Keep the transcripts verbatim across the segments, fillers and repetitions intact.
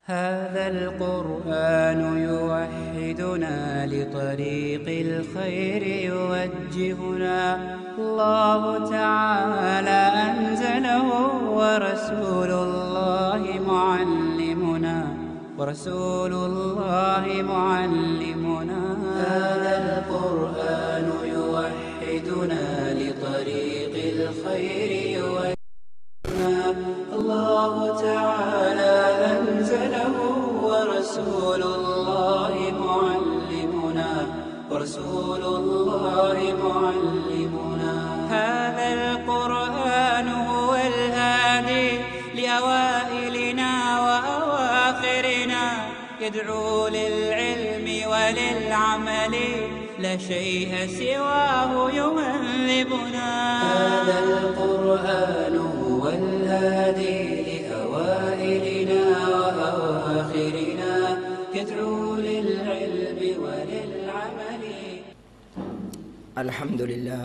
هذا القرآن يوحدنا لطريق الخير يوجهنا الله تعالى أنزله ورسول الله معلمنا ورسول الله معلمنا هذا القرآن يوحدنا لطريق الخير يوجهنا الله تعالى أنزله ورسول الله معلمنا ورسول الله معلمنا هذا القرآن هو الهادي لأوائلنا وأواخرنا يدعو للعلم وللعمل لا شيء سواه يهذبنا هذا القرآن هو الهادي لأوائلنا وأواخرنا يدعو للعلم وللعمل. الحمد لله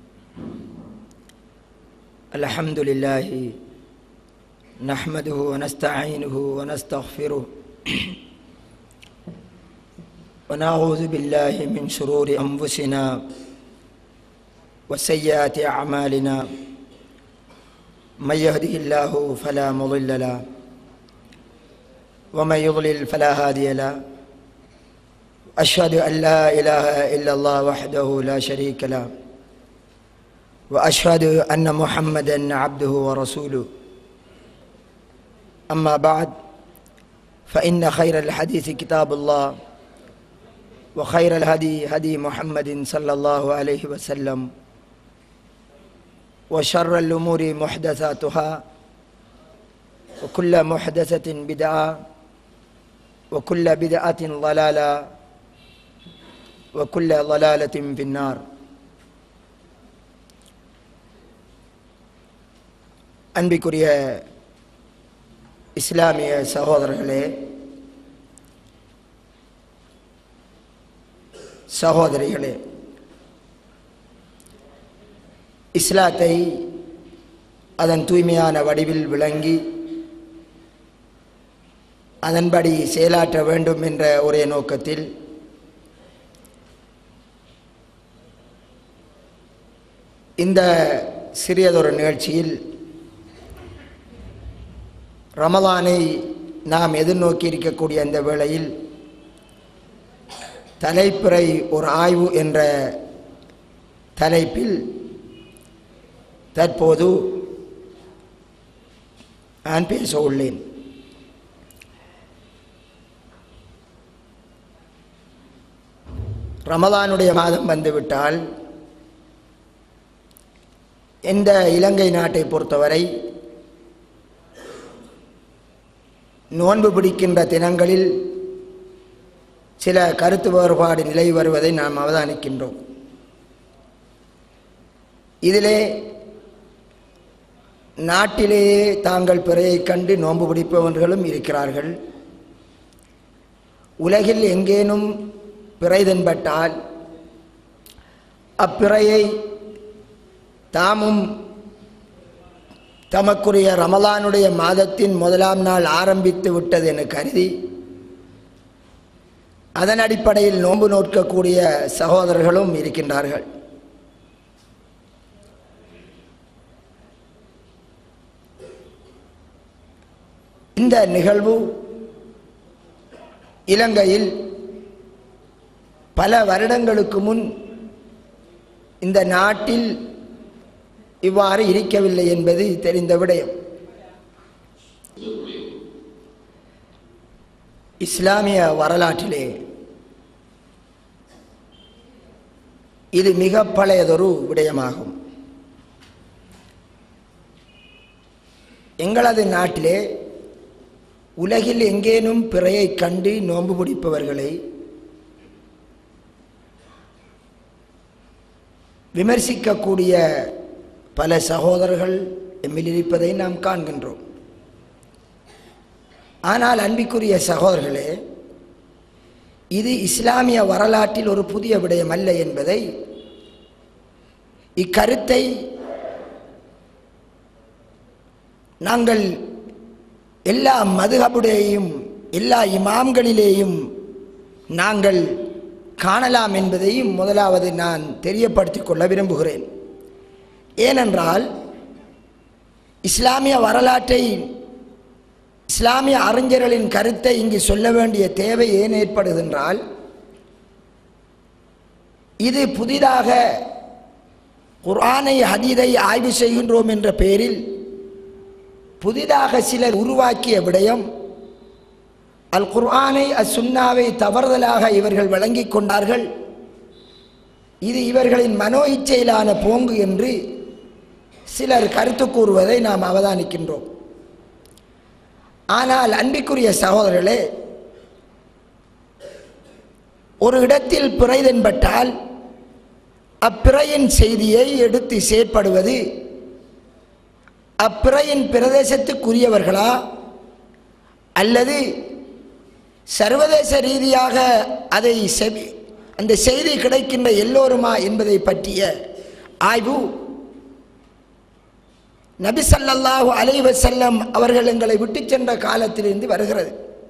الحمد لله نحمده ونستعينه ونستغفره ونعوذ بالله من شرور أنفسنا وسيئات أعمالنا من يهده الله فلا مضل له ومن يضلل فلا هادي له أشهد أن لا إله إلا الله وحده لا شريك له وأشهد أن محمدا عبده ورسوله أما بعد فإن خير الحديث كتاب الله وخير الهدي هدي محمد صلى الله عليه وسلم وشر الأمور محدثاتها وكل محدثة بدعة وكل بدعة ضلالة وكل ضلالة في النار. அன்பிற்குரிய இஸ்லாமிய சகோதரர்களே சகோதரிகளே, இஸ்லாத்தை அதன் தூய்மையான வடிவில் விளங்கி அதன்படி செயலாற்ற வேண்டும் என்ற ஒரே நோக்கத்தில் இந்த சிறியதொரு நிகழ்ச்சியில் ரமலானை நாம் எதிர்நோக்கி இருக்கக்கூடிய அந்த வேளையில் தலைப்பிறை ஒரு ஆய்வு என்ற தலைப்பில் தற்போது நான் பேச உள்ளேன். ரமலானுடைய மாதம் வந்துவிட்டால் இந்த இலங்கை நாட்டை பொறுத்தவரை நோன்பு பிடிக்கின்ற தினங்களில் சில கருத்து வேறுபாடு நிலை வருவதை நாம் அவதானிக்கின்றோம். இதிலே நாட்டிலேயே தாங்கள் பிறையை கண்டு நோன்பு பிடிப்பவர்களும் இருக்கிறார்கள். உலகில் எங்கேனும் பிறை தென்பட்டால் அப்பிறையை தாமும் தமக்குரிய ரமலானுடைய மாதத்தின் முதலாம் நாள் ஆரம்பித்து விட்டது என கருதி அதன் அடிப்படையில் நோன்பு நோக்கக்கூடிய சகோதரர்களும் இருக்கின்றார்கள். இந்த நிகழ்வு இலங்கையில் பல வருடங்களுக்கு முன் இந்த நாட்டில் இவ்வாறு இருக்கவில்லை என்பது தெரிந்த விடயம். இஸ்லாமிய வரலாற்றிலே இது மிக பழையதொரு விடயமாகும். எங்களது நாட்டிலே உலகில் எங்கேனும் பிறையை கண்டு நோன்பு பிடிப்பவர்களை விமர்சிக்கக்கூடிய பல சகோதரர்கள் எம்மில் இருப்பதை நாம் காண்கின்றோம். ஆனால் அன்பிற்குரிய சகோதரர்களே, இது இஸ்லாமிய வரலாற்றில் ஒரு புதிய விடயம் அல்ல என்பதை, இக்கருத்தை நாங்கள் எல்லா மதுஹபுடையும் எல்லா இமாம்களிலேயும் நாங்கள் காணலாம் என்பதையும் முதலாவது நான் தெரியப்படுத்திக் கொள்ள விரும்புகிறேன். ஏனென்றால் இஸ்லாமிய வரலாற்றை, இஸ்லாமிய அறிஞர்களின் கருத்தை இங்கு சொல்ல வேண்டிய தேவை ஏன் ஏற்படுகின்றால், இது புதிதாக குர்ஆனை ஹதீஸை ஆய்வு செய்கின்றோம் என்ற பெயரில் புதிதாக சிலர் உருவாக்கிய விடயம், அல் குர்ஆனை அஸ் சுன்னாவை தவறுதலாக இவர்கள் வழங்கி கொண்டார்கள், இது இவர்களின் மனோ இச்சையிலான போங்கு என்று சிலர் கருத்து கூறுவதை நாம் அவதானிக்கின்றோம். ஆனால் அன்பிற்குரிய சகோதரர்களே, ஒரு இடத்தில் பிறை தென்பட்டால் அப்பிறையின் செய்தியை எடுத்து செயற்படுவது அப்பிறையின் பிரதேசத்துக்குரியவர்களா அல்லது சர்வதேச ரீதியாக அதை செவி அந்த செய்தி கிடைக்கின்ற எல்லோருமா என்பதை பற்றிய ஆய்வு நபி ஸல்லல்லாஹு அலைஹி வஸல்லம் அவர்கள் எங்களை விட்டு சென்ற காலத்திலிருந்து வருகிறது.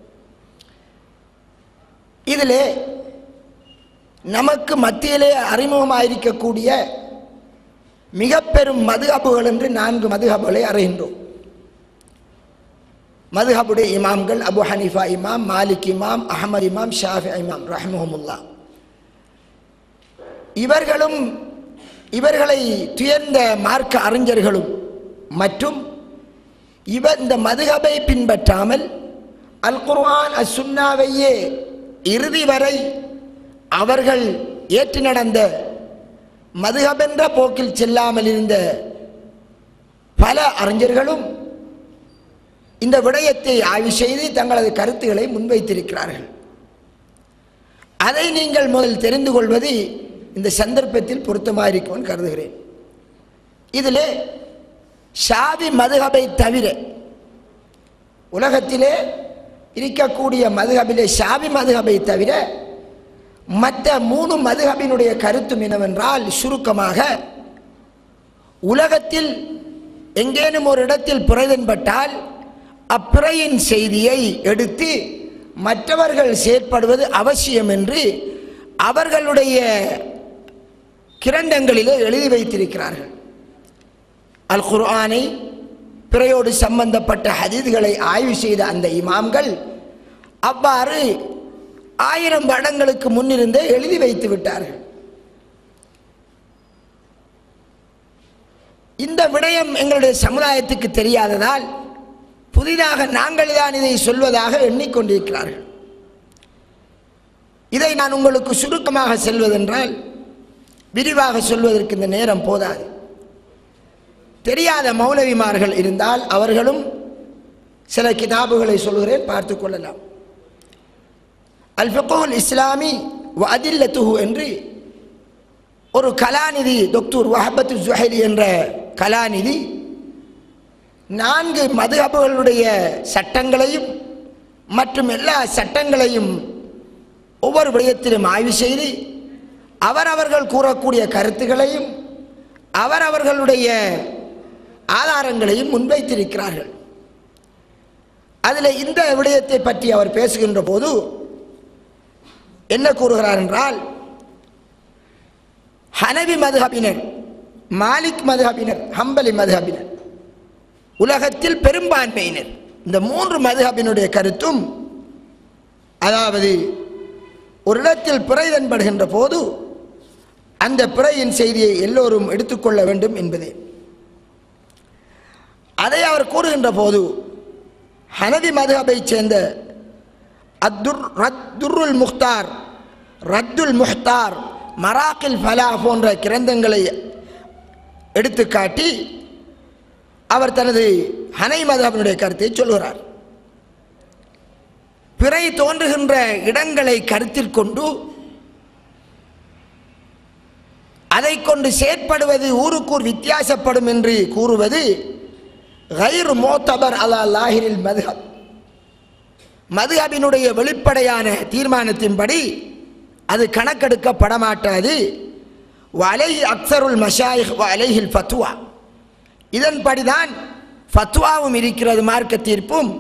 இதிலே நமக்கு மத்தியிலே அறிமுகமாயிருக்கக்கூடிய மிக பெரும் மதுஹபுகள் என்று நான்கு மதுஹபுகளை அறிகின்றோம். மதுஹபுடைய இமாம்கள் அபு ஹனீஃபா இமாம், மாலிக் இமாம், அஹ்மத் இமாம், ஷாஃபி இமாம் ரஹ்மஹுமுல்லா. இவர்களும் இவர்களை துயர்ந்த மார்க்க அறிஞர்களும் மற்றும் இவர் இந்த மதுஹபை பின்பற்றாமல் அல் குர்ஆன் அஸ் சுன்னாவையே இறுதி வரை அவர்கள் ஏற்று நடந்த மதுஹபென்ற போக்கில் செல்லாமல் இருந்த பல அறிஞர்களும் இந்த விடயத்தை ஆய்வு செய்து தங்களது கருத்துக்களை முன்வைத்திருக்கிறார்கள். அதை நீங்கள் முதல் தெரிந்து கொள்வது இந்த சந்தர்ப்பத்தில் பொருத்தமாயிருக்கும் கருதுகிறேன். இதிலே ஷாஃபி மதுஹபை தவிர உலகத்திலே இருக்கக்கூடிய மதுஹபிலே ஷாஃபி மதுஹபை தவிர மற்ற மூணு மதுஹபினுடைய கருத்தும் என்னவென்றால், சுருக்கமாக, உலகத்தில் எங்கேனும் ஒரு இடத்தில் பிறை தென்பட்டால் அப்பிறையின் செய்தியை எடுத்து மற்றவர்கள் செயற்படுவது அவசியம் என்று அவர்களுடைய கிரந்தங்களிலே எழுதி வைத்திருக்கிறார்கள். அல் குர்ஆனை பிறையோடு சம்பந்தப்பட்ட ஹதீஸ்களை ஆய்வு செய்த அந்த இமாம்கள் அவ்வாறு ஆயிரம் வருடங்களுக்கு முன்னிருந்தே எழுதி வைத்து விட்டார்கள். இந்த விடயம் எங்களுடைய சமுதாயத்துக்கு தெரியாததால் புதிதாக நாங்கள் தான் இதை சொல்வதாக எண்ணிக்கொண்டிருக்கிறார்கள். இதை நான் உங்களுக்கு சுருக்கமாக சொல்வதென்றால், விரிவாக சொல்வதற்கு இந்த நேரம் போதாது. தெரியாத மௌலவிமார்கள் இருந்தால் அவர்களும் சில கிதாபுகளை சொல்கிறேன், பார்த்து கொள்ளலாம். அல் ஃபிக்ஹுல் இஸ்லாமி வ அதில்லத்துஹு என்று ஒரு கலாநிதி டாக்டர் வஹபத்து ஸுஹைலி என்ற கலாநிதி நான்கு மதுஹபுகளுடைய சட்டங்களையும் மற்றும் எல்லா சட்டங்களையும் ஒவ்வொரு விடயத்திலும் ஆய்வு செய்து அவரவர்கள் கூறக்கூடிய கருத்துக்களையும் அவரவர்களுடைய ஆதாரங்களையும் முன்வைத்திருக்கிறார்கள். அதில் இந்த விடயத்தை பற்றி அவர் பேசுகின்ற போது என்ன கூறுகிறார் என்றால், ஹனவி மதுஹபினர், மாலிக் மதுஹபினர், ஹம்பலி மதுஹபினர், உலகத்தில் பெரும்பான்மையினர், இந்த மூன்று மதுஹபினுடைய கருத்தும், அதாவது ஒரு இடத்தில் பிறை தென்படுகின்ற போது அந்த பிறையின் செய்தியை எல்லோரும் எடுத்துக்கொள்ள வேண்டும் என்பதே. அதை அவர் கூறுகின்ற போது ஹனவி மதுஹபை சேர்ந்த அத்துர் ரத்துல் முக்தார், ரத்துல் முஹ்தார், மராக்கில் ஃபலா போன்ற கிரந்தங்களை எடுத்துக்காட்டி அவர் தனது ஹனை மதுஹபினுடைய கருத்தை சொல்கிறார். பிறை தோன்றுகின்ற இடங்களை கருத்தில் கொண்டு அதை கொண்டு செயற்படுவது ஊருக்கூர் வித்தியாசப்படும் என்று கூறுவது கைர் மோத்தபர் அலா லாஹிரில் மதுஹப், மதுஹபினுடைய வெளிப்படையான தீர்மானத்தின்படி அது கணக்கெடுக்கப்பட மாட்டாது. வலைஹி அக்ஸருல் மஷாயிஹ் வலைஹில் ஃபத்வா, இதன்படிதான் ஃபத்வாவும் இருக்கிறது, மார்க்க தீர்ப்பும்.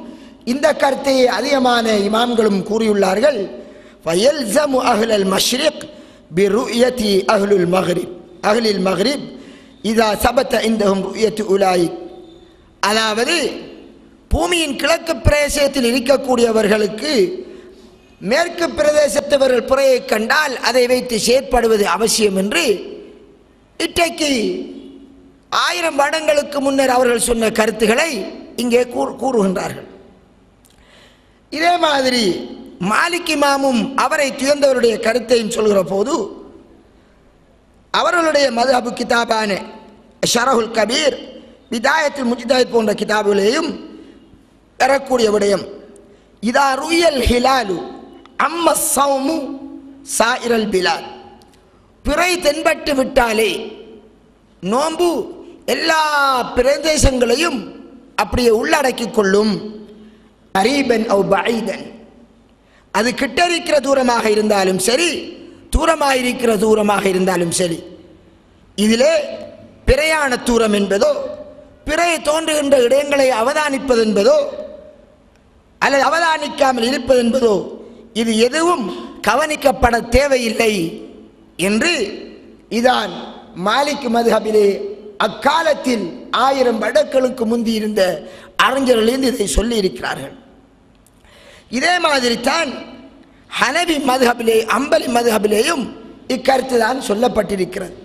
இந்த கருத்தை அதிகமான இமாம்களும் கூறியுள்ளார்கள். ஃபயல்ஸமு அஹ்லல் மஷ்ரிக் பிருயதி அஹ்லுல் மக்ரிப் அஹ்லில் மக்ரிப் இதா சபத இந்தஹும் ருயத்து உலாயிக். அதாவது பூமியின் கிழக்கு பிரதேசத்தில் இருக்கக்கூடியவர்களுக்கு மேற்கு பிரதேசத்தவர்கள் புறையை கண்டால் அதை வைத்து செயற்படுவது அவசியம் என்று இன்றைக்கு ஆயிரம் வருடங்களுக்கு முன்னர் அவர்கள் சொன்ன கருத்துக்களை இங்கே கூறுகின்றார்கள். இதே மாதிரி மாலிக் இமாமும் அவரை துயர்ந்தவருடைய கருத்தையும் சொல்கிற போது அவர்களுடைய மதுஹபு கிதாபான ஷரஹுல் கபீர், பிதாயத்துல் முஜ்தஹித் போன்ற கிதாபுகளையும் பெறக்கூடிய விடயம், இதா ருயல் ஹிலாலு அம்ம ஸௌமு சாயிரல் பிலாத், பிறை தென்பட்டு விட்டாலே நோன்பு எல்லா பிரதேசங்களையும் அப்படியே உள்ளடக்கிக் கொள்ளும். கரீபன் அவ் பஈதன், அது கிட்ட இருக்கிற தூரமாக இருந்தாலும் சரி, தூரமாக இருக்கிற தூரமாக இருந்தாலும் சரி. இதிலே பிறையான தூரம் என்பதோ பிறை தோன்றுகின்ற இடங்களை அவதானிப்பது என்பதோ அல்லது அவதானிக்காமல் இருப்பது என்பதோ இது எதுவும் கவனிக்கப்பட தேவையில்லை என்று இதான் மாலிக் மதுஹபிலே அக்காலத்தில் ஆயிரம் வருடங்களுக்கு முந்தி இருந்த அறிஞர்கள் இதை சொல்லி இருக்கிறார்கள். இதே மாதிரி தான் ஹனபி மதுஹபிலே அம்பலி மதுஹபிலேயும் இக்கருத்து தான் சொல்லப்பட்டிருக்கிறது.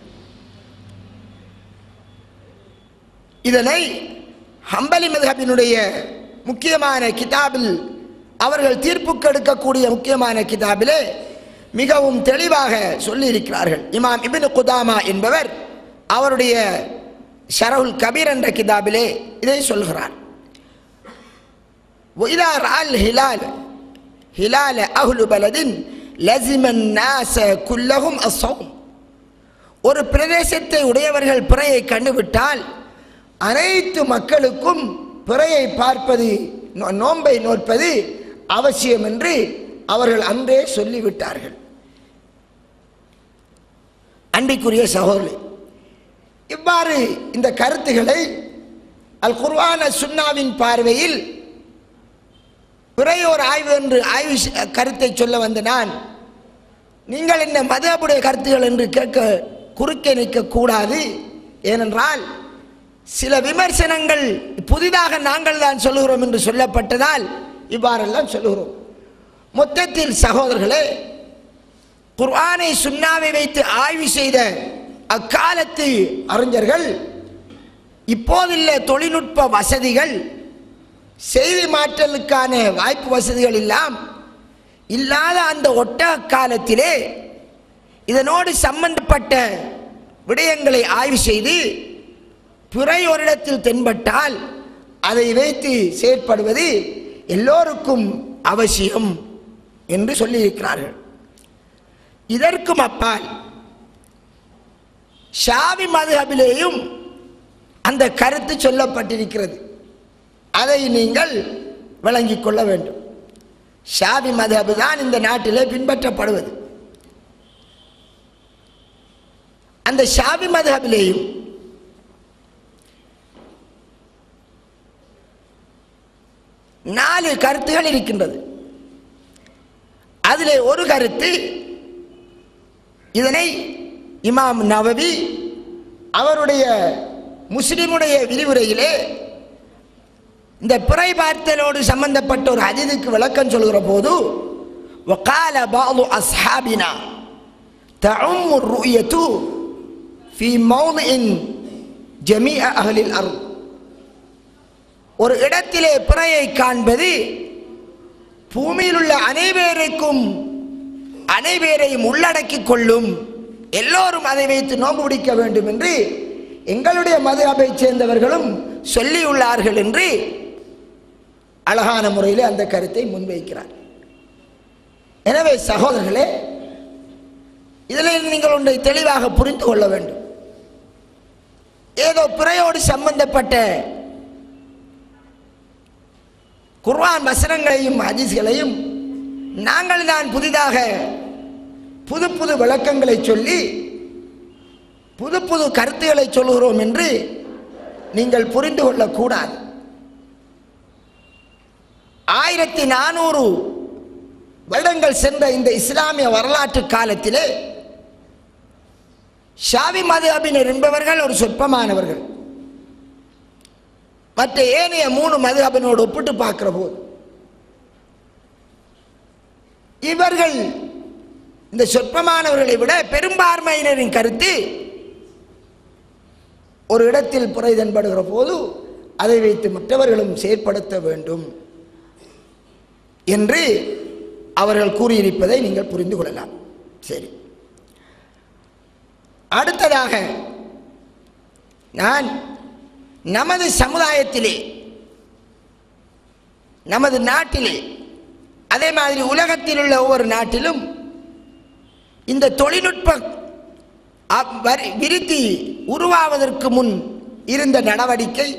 இதனை ஹம்பலி மதுஹபினுடைய முக்கியமான கிதாபில் அவர்கள் தீர்ப்புக்கு எடுக்கக்கூடிய முக்கியமான கிதாபிலே மிகவும் தெளிவாக சொல்லி இருக்கிறார்கள். இமாம் இப்னு குதாமா என்பவர் அவருடைய ஷரஹுல் கபீர் என்ற கிதாபிலே இதை சொல்கிறார். وإذا رأى الهلال هلال أهل بلد لزم الناس كلهم الصوم. ஒரு பிரதேசத்தை உடையவர்கள் பிறையை கண்டுவிட்டால் அனைத்து மக்களுக்கும் பிறையை பார்ப்பது, நோன்பை நோற்பது அவசியம் என்று அவர்கள் அன்றே சொல்லிவிட்டார்கள். அன்பிற்குரிய சகோதரர்களே, இவ்வாறு இந்த கருத்துக்களை அல் குர்ஆன் சுன்னாவின் பார்வையில் பிறையோர் ஆய்வு என்று ஆய்வு கருத்தை சொல்ல வந்த நான், நீங்கள் என்ன மதபுடைய கருத்துகள் என்று கேட்க குறுக்கே நிற்கக்கூடாது. ஏனென்றால் சில விமர்சனங்கள் புதிதாக நாங்கள் தான் சொல்லுகிறோம் என்று சொல்லப்பட்டதால் இவ்வாறெல்லாம் சொல்லுகிறோம். மொத்தத்தில் சகோதரர்களே, குர்ஆனை சுன்னாவை வைத்து ஆய்வு செய்த அக்காலத்து அறிஞர்கள் இப்போதுள்ள தொழில்நுட்ப வசதிகள், செய்தி மாற்றலுக்கான வாய்ப்பு வசதிகள் எல்லாம் இல்லாத அந்த ஒட்டக காலத்திலே இதனோடு சம்பந்தப்பட்ட விடயங்களை ஆய்வு செய்து பிறை ஒரு இடத்தில் தென்பட்டால் அதை வைத்து செயற்படுவது எல்லோருக்கும் அவசியம் என்று சொல்லியிருக்கிறார்கள். இதற்கும் அப்பால் ஷாஃபி மதுஹபிலேயும் அந்த கருத்து சொல்லப்பட்டிருக்கிறது. அதை நீங்கள் விளங்கிக் கொள்ள வேண்டும். ஷாஃபி மதுஹப் தான் இந்த நாட்டிலே பின்பற்றப்படுவது. அந்த ஷாஃபி மதுஹபிலேயும் நாலு கருத்துகள் இருக்கின்றது. அதிலே ஒரு கருத்து, இதனை இமாம் நவவி அவருடைய முஸ்லிமுடைய விரிவுரையிலே இந்த பிறை பார்த்தலோடு சம்பந்தப்பட்ட ஒரு ஹதீஸுக்கு விளக்கம் சொல்கிற போது, وقال بعض أصحابنا تعم الرؤية في موضع جميع أهل الأرض. ஒரு இடத்திலே பிறையை காண்பது பூமியில் உள்ள அனைவருக்கும் அனைவரையும் உள்ளடக்கிக் கொள்ளும், எல்லோரும் அதை வைத்து நோன்பு பிடிக்க வேண்டும் என்று எங்களுடைய மதுஹபை சேர்ந்தவர்களும் சொல்லியுள்ளார்கள் என்று அழகான முறையில் அந்த கருத்தை முன்வைக்கிறார். எனவே சகோதரர்களே, இதில் நீங்கள் ஒன்றை தெளிவாக புரிந்து கொள்ள வேண்டும். ஏதோ பிறையோடு சம்பந்தப்பட்ட குர்ஆன் வசனங்களையும் ஹதீஸ்களையும் நாங்கள் தான் புதிதாக புது புது விளக்கங்களை சொல்லி புது புது கருத்துக்களை சொல்கிறோம் என்று நீங்கள் புரிந்து கொள்ளக்கூடாது. ஆயிரத்தி நானூறு வருடங்கள் சென்ற இந்த இஸ்லாமிய வரலாற்று காலத்திலே ஷாவி மதுஹபினர் என்பவர்கள் ஒரு சொற்பமானவர்கள். மற்ற ஏனைய மூணு மதுஹபினோடு ஒப்பிட்டு பார்க்கிற போது இவர்கள் இந்த சொற்பமானவர்களை விட பெரும்பான்மையினரின் கருத்து ஒரு இடத்தில் புரை தென்படுகிற போது அதை வைத்து மற்றவர்களும் செயற்படுத்த வேண்டும் என்று அவர்கள் கூறியிருப்பதை நீங்கள் புரிந்து கொள்ளலாம். சரி, அடுத்ததாக நான் நமது சமுதாயத்திலே, நமது நாட்டிலே, அதே மாதிரி உலகத்தில் உள்ள ஒவ்வொரு நாட்டிலும் இந்த தொழில்நுட்ப விருத்தி உருவாவதற்கு முன் இருந்த நடவடிக்கை,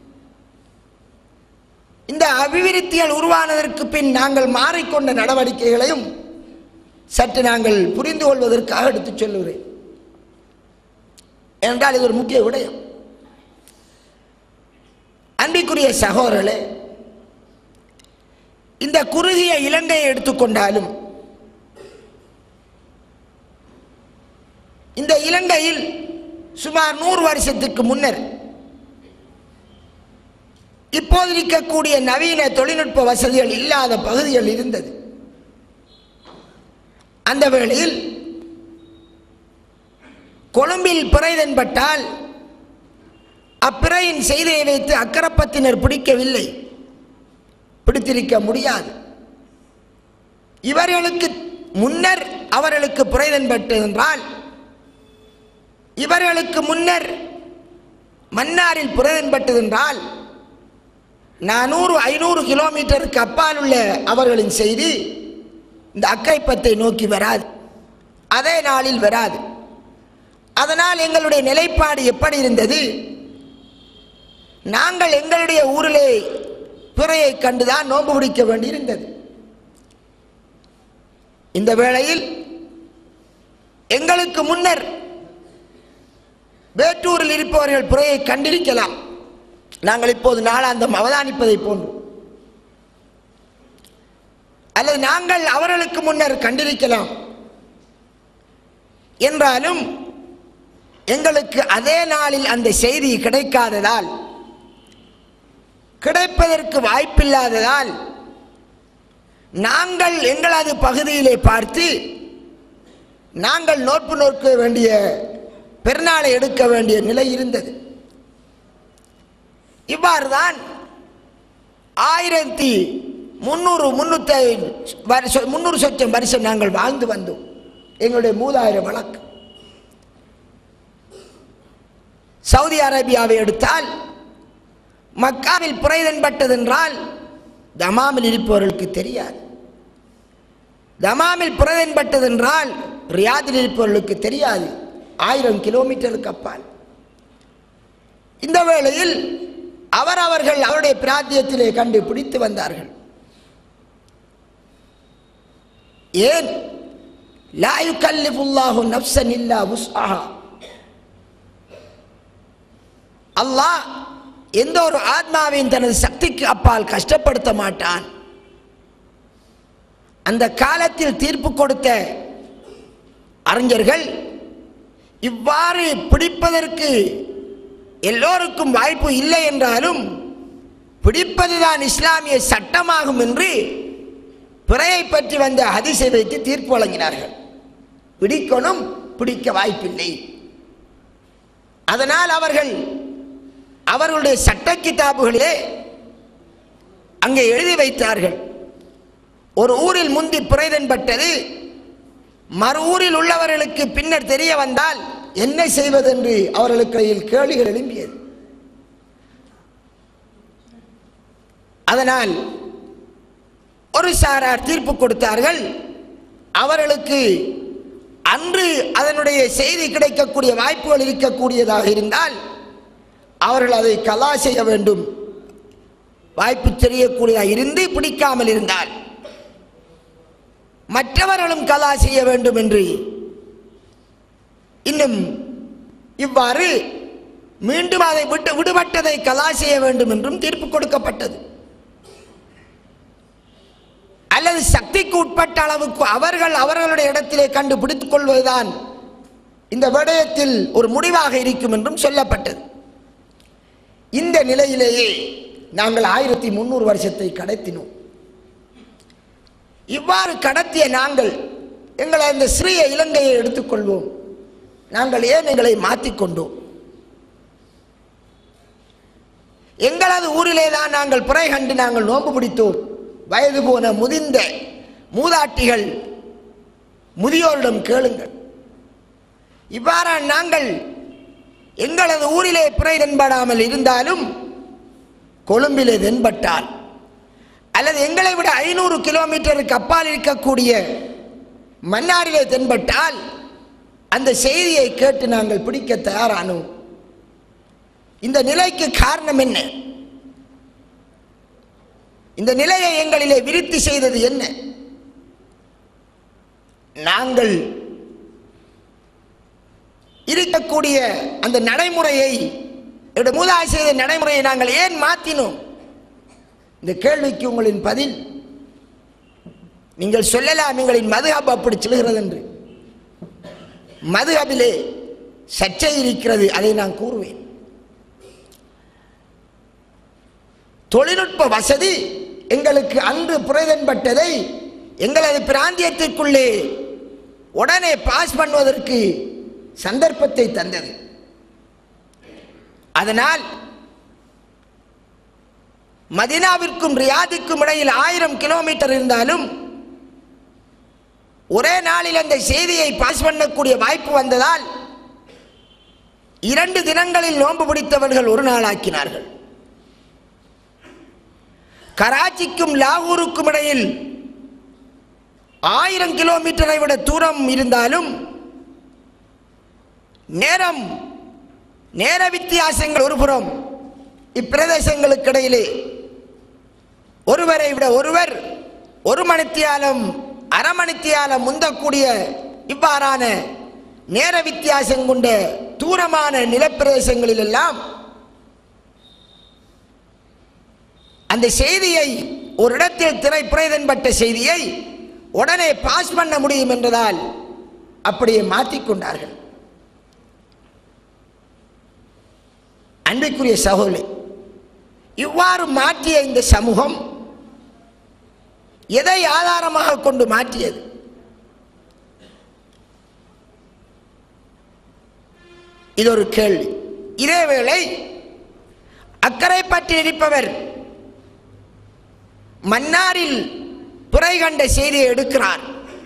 இந்த அபிவிருத்திகள் உருவானதற்கு பின் நாங்கள் மாறிக்கொண்ட நடவடிக்கைகளையும் சற்று நாங்கள் புரிந்து கொள்வதற்காக எடுத்துச் சொல்லுகிறேன். என்றால் இது ஒரு முக்கிய விடயம். அன்பிற்குரிய சகோதரர்களே, இந்த குறுகிய இலங்கையை எடுத்துக்கொண்டாலும் இந்த இலங்கையில் சுமார் நூறு வருஷத்துக்கு முன்னர் இப்போது இருக்கக்கூடிய நவீன தொழில்நுட்ப வசதிகள் இல்லாத பகுதிகள் இருந்தது. அந்த வேளையில் கொழும்பில் பிறை தென்பட்டால் அப்பிறையின் செய்தியை வைத்து அக்கரப்பத்தினர் பிடிக்கவில்லை, பிடித்திருக்க முடியாது. இவர்களுக்கு முன்னர் அவர்களுக்கு பிறை தென்பட்டதென்றால், இவர்களுக்கு முன்னர் மன்னாரில் பிறை தென்பட்டதென்றால் நானூறு ஐநூறு கிலோமீட்டருக்கு அப்பால் உள்ள அவர்களின் செய்தி இந்த அக்கரைப்பத்தை நோக்கி வராது, அதே நாளில் வராது. அதனால் எங்களுடைய நிலைப்பாடு எப்படி இருந்தது? நாங்கள் எங்களுடைய ஊரிலே பிறையை கண்டுதான் நோன்பு பிடிக்க வேண்டியிருந்தது. இந்த வேளையில் எங்களுக்கு முன்னர் வேற்றூரில் இருப்பவர்கள் பிறையை கண்டிருக்கலாம். நாங்கள் இப்போது நாளாந்தம் அவதானிப்பதை போன்று, அல்லது நாங்கள் அவர்களுக்கு முன்னர் கண்டிருக்கலாம். என்றாலும் எங்களுக்கு அதே நாளில் அந்த செய்தி கிடைக்காததால், கிடைப்பதற்கு வாய்ப்பில்லாததால் நாங்கள் எங்களது பகுதியிலே பார்த்து நாங்கள் நோன்பு நோக்க வேண்டிய பெருநாளை எடுக்க வேண்டிய நிலை இருந்தது. இவ்வாறுதான் ஆயிரத்தி முன்னூறு முன்னூத்தி வருஷம் முன்னூறு சொச்சம் வருஷம் நாங்கள் வாழ்ந்து வந்தோம். எங்களுடைய மூதாயிர வழக்கு. சவுதி அரேபியாவை எடுத்தால் மக்காவில் பிறை தென்பட்டதென்றால் தமாமில் இருப்பவர்களுக்கு தெரியாது. தமாமில் பிறை தென்பட்டதென்றால் ரியாதில் இருப்பவர்களுக்கு தெரியாது, ஆயிரம் கிலோமீட்டருக்கு அப்பால். இந்த வேளையில் அவர் அவர்கள் அவருடைய பிராந்தியத்திலே கண்டு பிடித்து வந்தார்கள். ஏன்? லா யுகல்லிஃபுல்லாஹு நஃப்ஸன் இல்லா வுஸ்அஹா. அல்லாஹ் எந்த ஒரு ஆத்மாவையும் தனது சக்திக்கு அப்பால் கஷ்டப்படுத்த மாட்டான். அந்த காலத்தில் தீர்ப்பு கொடுத்த அறிஞர்கள் இவ்வாறு பிடிப்பதற்கு எல்லோருக்கும் வாய்ப்பு இல்லை என்றாலும் பிடிப்பதுதான் இஸ்லாமிய சட்டமாகும் என்று பிறையை பற்றி வந்த ஹதீஸை வைத்து தீர்ப்பு வழங்கினார்கள். பிடிக்கணும், பிடிக்க வாய்ப்பில்லை. அதனால் அவர்கள் அவர்களுடைய சட்ட கிதாபுகளிலே அங்கே எழுதி வைத்தார்கள். ஒரு ஊரில் முந்தி பிறை தென்பட்டது, மறு ஊரில் உள்ளவர்களுக்கு பின்னர் தெரிய வந்தால் என்ன செய்வதென்று அவர்களுக்கு கேள்விகள் எழும்பியது. அதனால் ஒரு சாரார் தீர்ப்பு கொடுத்தார்கள். அவர்களுக்கு அன்று அதனுடைய செய்தி கிடைக்கக்கூடிய வாய்ப்புகள் இருக்கக்கூடியதாக இருந்தால் அவர்கள் அதை கலா செய்ய வேண்டும். வாய்ப்பு தெரியக்கூடியதாக இருந்து பிடிக்காமல் இருந்தால் மற்றவர்களும் கலா செய்ய வேண்டும் என்று, இன்னும் இவ்வாறு மீண்டும் அதை விட்டு விடுபட்டதை கலா செய்ய வேண்டும் என்றும் தீர்ப்பு கொடுக்கப்பட்டது. அல்லது சக்திக்கு உட்பட்ட அளவுக்கு அவர்கள் அவர்களுடைய இடத்திலே கண்டுபிடித்துக் கொள்வதுதான் இந்த விடயத்தில் ஒரு முடிவாக இருக்கும் என்றும் சொல்லப்பட்டது. இந்த நிலையிலேயே நாங்கள் ஆயிரத்தி முன்னூறு வருஷத்தை கடத்தினோம். இவ்வாறு கடத்திய நாங்கள் எங்களை அந்த சிறிய இலங்கையை எடுத்துக்கொள்வோம். நாங்கள் ஏன் எங்களை மாற்றிக்கொண்டோம்? எங்களது ஊரிலே தான் நாங்கள் பிறை கண்டு நாங்கள் நோன்பு பிடித்தோம். வயது போன முதிர்ந்த மூதாட்டிகள் முதியோரிடம் கேளுங்கள். இவ்வாறான நாங்கள் எங்களது ஊரிலே பிறை தென்படாமல் இருந்தாலும் கொழும்பிலே தென்பட்டால் அல்லது எங்களை விட ஐநூறு கிலோமீட்டருக்கு அப்பால் இருக்கக்கூடிய மன்னாரிலே தென்பட்டால் அந்த செய்தியை கேட்டு நாங்கள் பிடிக்க தயாரானோம். இந்த நிலைக்கு காரணம் என்ன? இந்த நிலையை எங்களிலே விருத்தி செய்தது என்ன? நாங்கள் இருக்கக்கூடிய அந்த நடைமுறையை, மூதாதை செய்த நடைமுறையை நாங்கள் ஏன் மாற்றினோம்? இந்த கேள்விக்கு உங்களின் பதில், நீங்கள் சொல்லலாம் எங்களின் மதுஹப் அப்படி சொல்கிறது என்று. மதுஹபிலே சர்ச்சை இருக்கிறது, அதை நான் கூறுவேன். தொழில்நுட்ப வசதி எங்களுக்கு அன்று புரைதன்பட்டதை எங்களது பிராந்தியத்திற்குள்ளே உடனே பாஸ் பண்ணுவதற்கு சந்தர்ப்பத்தை தந்தது. அதனால் மதீனாவிற்கும் ரியாதுக்கும் இடையில் ஆயிரம் கிலோமீட்டர் இருந்தாலும் ஒரே நாளில் அந்த செய்தியை பாஸ் பண்ணக்கூடிய வாய்ப்பு வந்ததால் இரண்டு தினங்களில் நோன்பு பிடித்தவர்கள் ஒரு நாளாக்கினார்கள். கராச்சிக்கும் லாகூருக்கும் இடையில் ஆயிரம் கிலோமீட்டரை விட தூரம் இருந்தாலும் நேரம் நேர வித்தியாசங்கள் ஒருபுறம், இப்பிரதேசங்களுக்கு இடையிலே ஒருவரை விட ஒருவர் ஒரு மணித்தியாலம் அரை மணித்தியாலம் முந்தக்கூடிய இவ்வாறான நேர வித்தியாசம் கொண்ட தூரமான நிலப்பிரதேசங்களில் எல்லாம் அந்த செய்தியை ஒரு இடத்தில் திரை புரைதன்பட்ட செய்தியை உடனே பாஸ் பண்ண முடியும் என்றதால் அப்படியே மாற்றிக்கொண்டார்கள். அன்பிற்குரிய சகோதரர்களே, இவ்வாறு மாற்றிய இந்த சமூகம் எதை ஆதாரமாக கொண்டு மாற்றியது? இது ஒரு கேள்வி. இதேவேளை அக்கறை பற்றி இருப்பவர் மன்னாரில் பிறை கண்ட செய்தியை எடுக்கிறார்.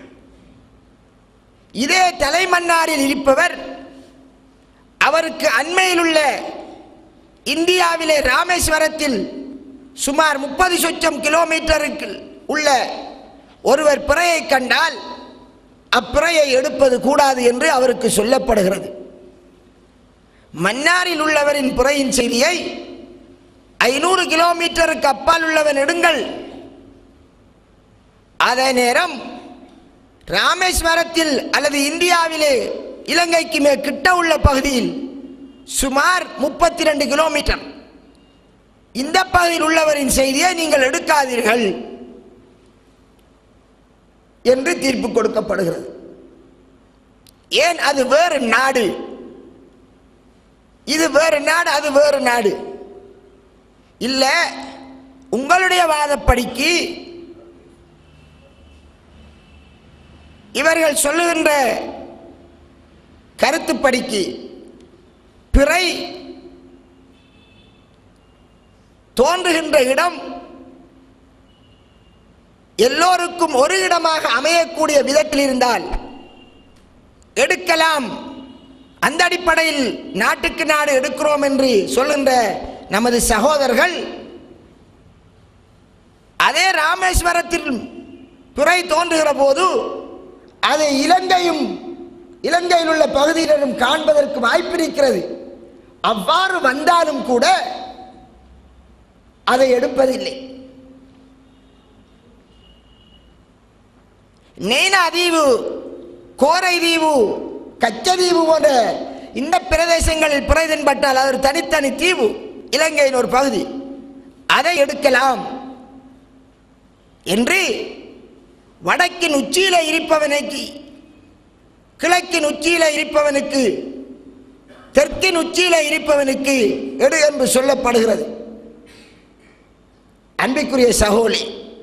இதே தலைமன்னாரில் இருப்பவர் அவருக்கு அண்மையில் உள்ள இந்தியாவிலே ராமேஸ்வரத்தில் சுமார் முப்பது சொச்சம் கிலோமீட்டருக்கு உள்ள ஒருவர் பிறையை கண்டால் அப்பிறையை எடுப்பது கூடாது என்று அவருக்கு சொல்லப்படுகிறது. மன்னாரில் உள்ளவரின் பிறையின் செய்தியை ஐநூறு கிலோமீட்டருக்கு அப்பால் உள்ளவன் எடுங்கள். அதே நேரம் ராமேஸ்வரத்தில் அல்லது இந்தியாவிலே இலங்கைக்கு மே கிட்ட உள்ள பகுதியில் சுமார் முப்பத்தி ரெண்டு கிலோமீட்டர் இந்த பகுதியில் உள்ளவரின் செய்தியை நீங்கள் எடுக்காதீர்கள் என்று தீர்ப்பு கொடுக்கப்படுகிறது. ஏன்? அது வேறு நாடு, இது வேறு நாடு, அது வேறு நாடு. இல்ல, உங்களுடைய வாதப்படிக்கு இவர்கள் சொல்லுகின்ற கருத்துப்படிக்கு பிறை தோன்றுகின்ற இடம் எல்லோருக்கும் ஒரு இடமாக அமையக்கூடிய விதத்தில் இருந்தால் எடுக்கலாம். அந்த அடிப்படையில் நாட்டுக்கு நாடு எடுக்கிறோம் என்று சொல்கின்ற நமது சகோதரர்கள் அதே ராமேஸ்வரத்தில் பிறை தோன்றுகிற போது அதை இலங்கையும் இலங்கையில் உள்ள பகுதியினரும் காண்பதற்கு வாய்ப்பு இருக்கிறது. அவ்வாறு வந்தாலும் கூட அதை எடுப்பதில்லை. நெய்னா தீவு, கோரை தீவு, கச்சதீவு போன்ற இந்த பிரதேசங்களில் பிறை தென்பட்டால் அது ஒரு தனித்தனி தீவு, இலங்கையின் ஒரு பகுதி, அதை எடுக்கலாம் என்று வடக்கின் உச்சியில இருப்பவனுக்கு, கிழக்கின் உச்சியில இருப்பவனுக்கு, தெற்கின் உச்சியில இருப்பவனுக்கு எடு என்று சொல்லப்படுகிறது. அன்பிற்குரிய சகோதரி,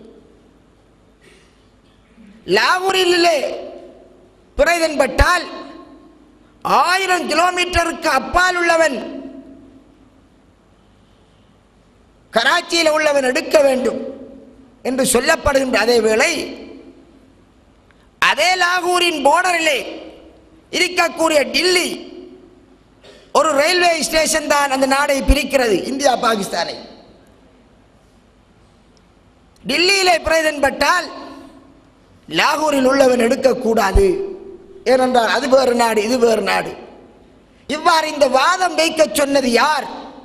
லாகூரிலே பிறை தென்பட்டால் ஆயிரம் கிலோமீட்டருக்கு அப்பால் உள்ளவன், கராச்சியில் உள்ளவன் எடுக்க வேண்டும் என்று சொல்லப்படுகின்ற அதே வேளை அதே லாகூரின் போர்டரிலே இருக்கக்கூடிய டில்லி ஒரு ரயில்வே ஸ்டேஷன் தான் அந்த நாடை பிரிக்கிறது, இந்தியா பாகிஸ்தானை. டில்லியிலே பிறை தென்பட்டால் லாகூரில் உள்ளவன் எடுக்கக்கூடாது, ஏனென்றால் அது வேறு நாடு, இது வேறு நாடு. இவ்வாறு இந்த வாதம் வைக்க சொன்னது யார்?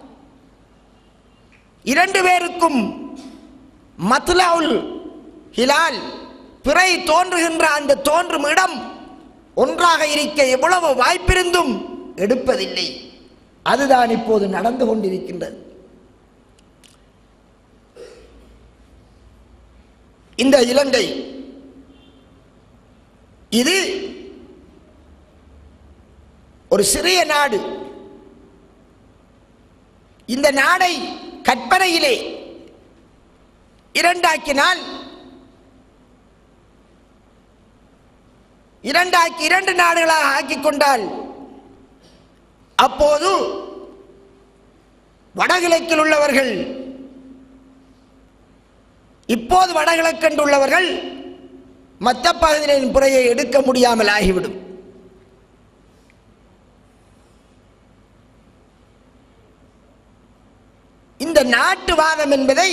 இரண்டு பேருக்கும் மத்லவுல் ஹிலால், பிறை தோன்றுகின்ற அந்த தோன்றும் இடம் ஒன்றாக இருக்க எவ்வளவு வாய்ப்பிருந்தும் எடுப்பதில்லை. அதுதான் இப்போது நடந்து கொண்டிருக்கின்றது. இந்த இலங்கை இது ஒரு சிறிய நாடு. இந்த நாடை கற்பனையிலே இரண்டாக்கினால், இரண்டாக்கி இரண்டு நாடுகளாக ஆக்கிக் கொண்டால், அப்போது வடகிழக்கில் உள்ளவர்கள், இப்போது வடகிழக்கென்று உள்ளவர்கள் மற்ற பகுதிகளின் பிறையை எடுக்க முடியாமல் ஆகிவிடும். இந்த நாட்டுவாதம் என்பதை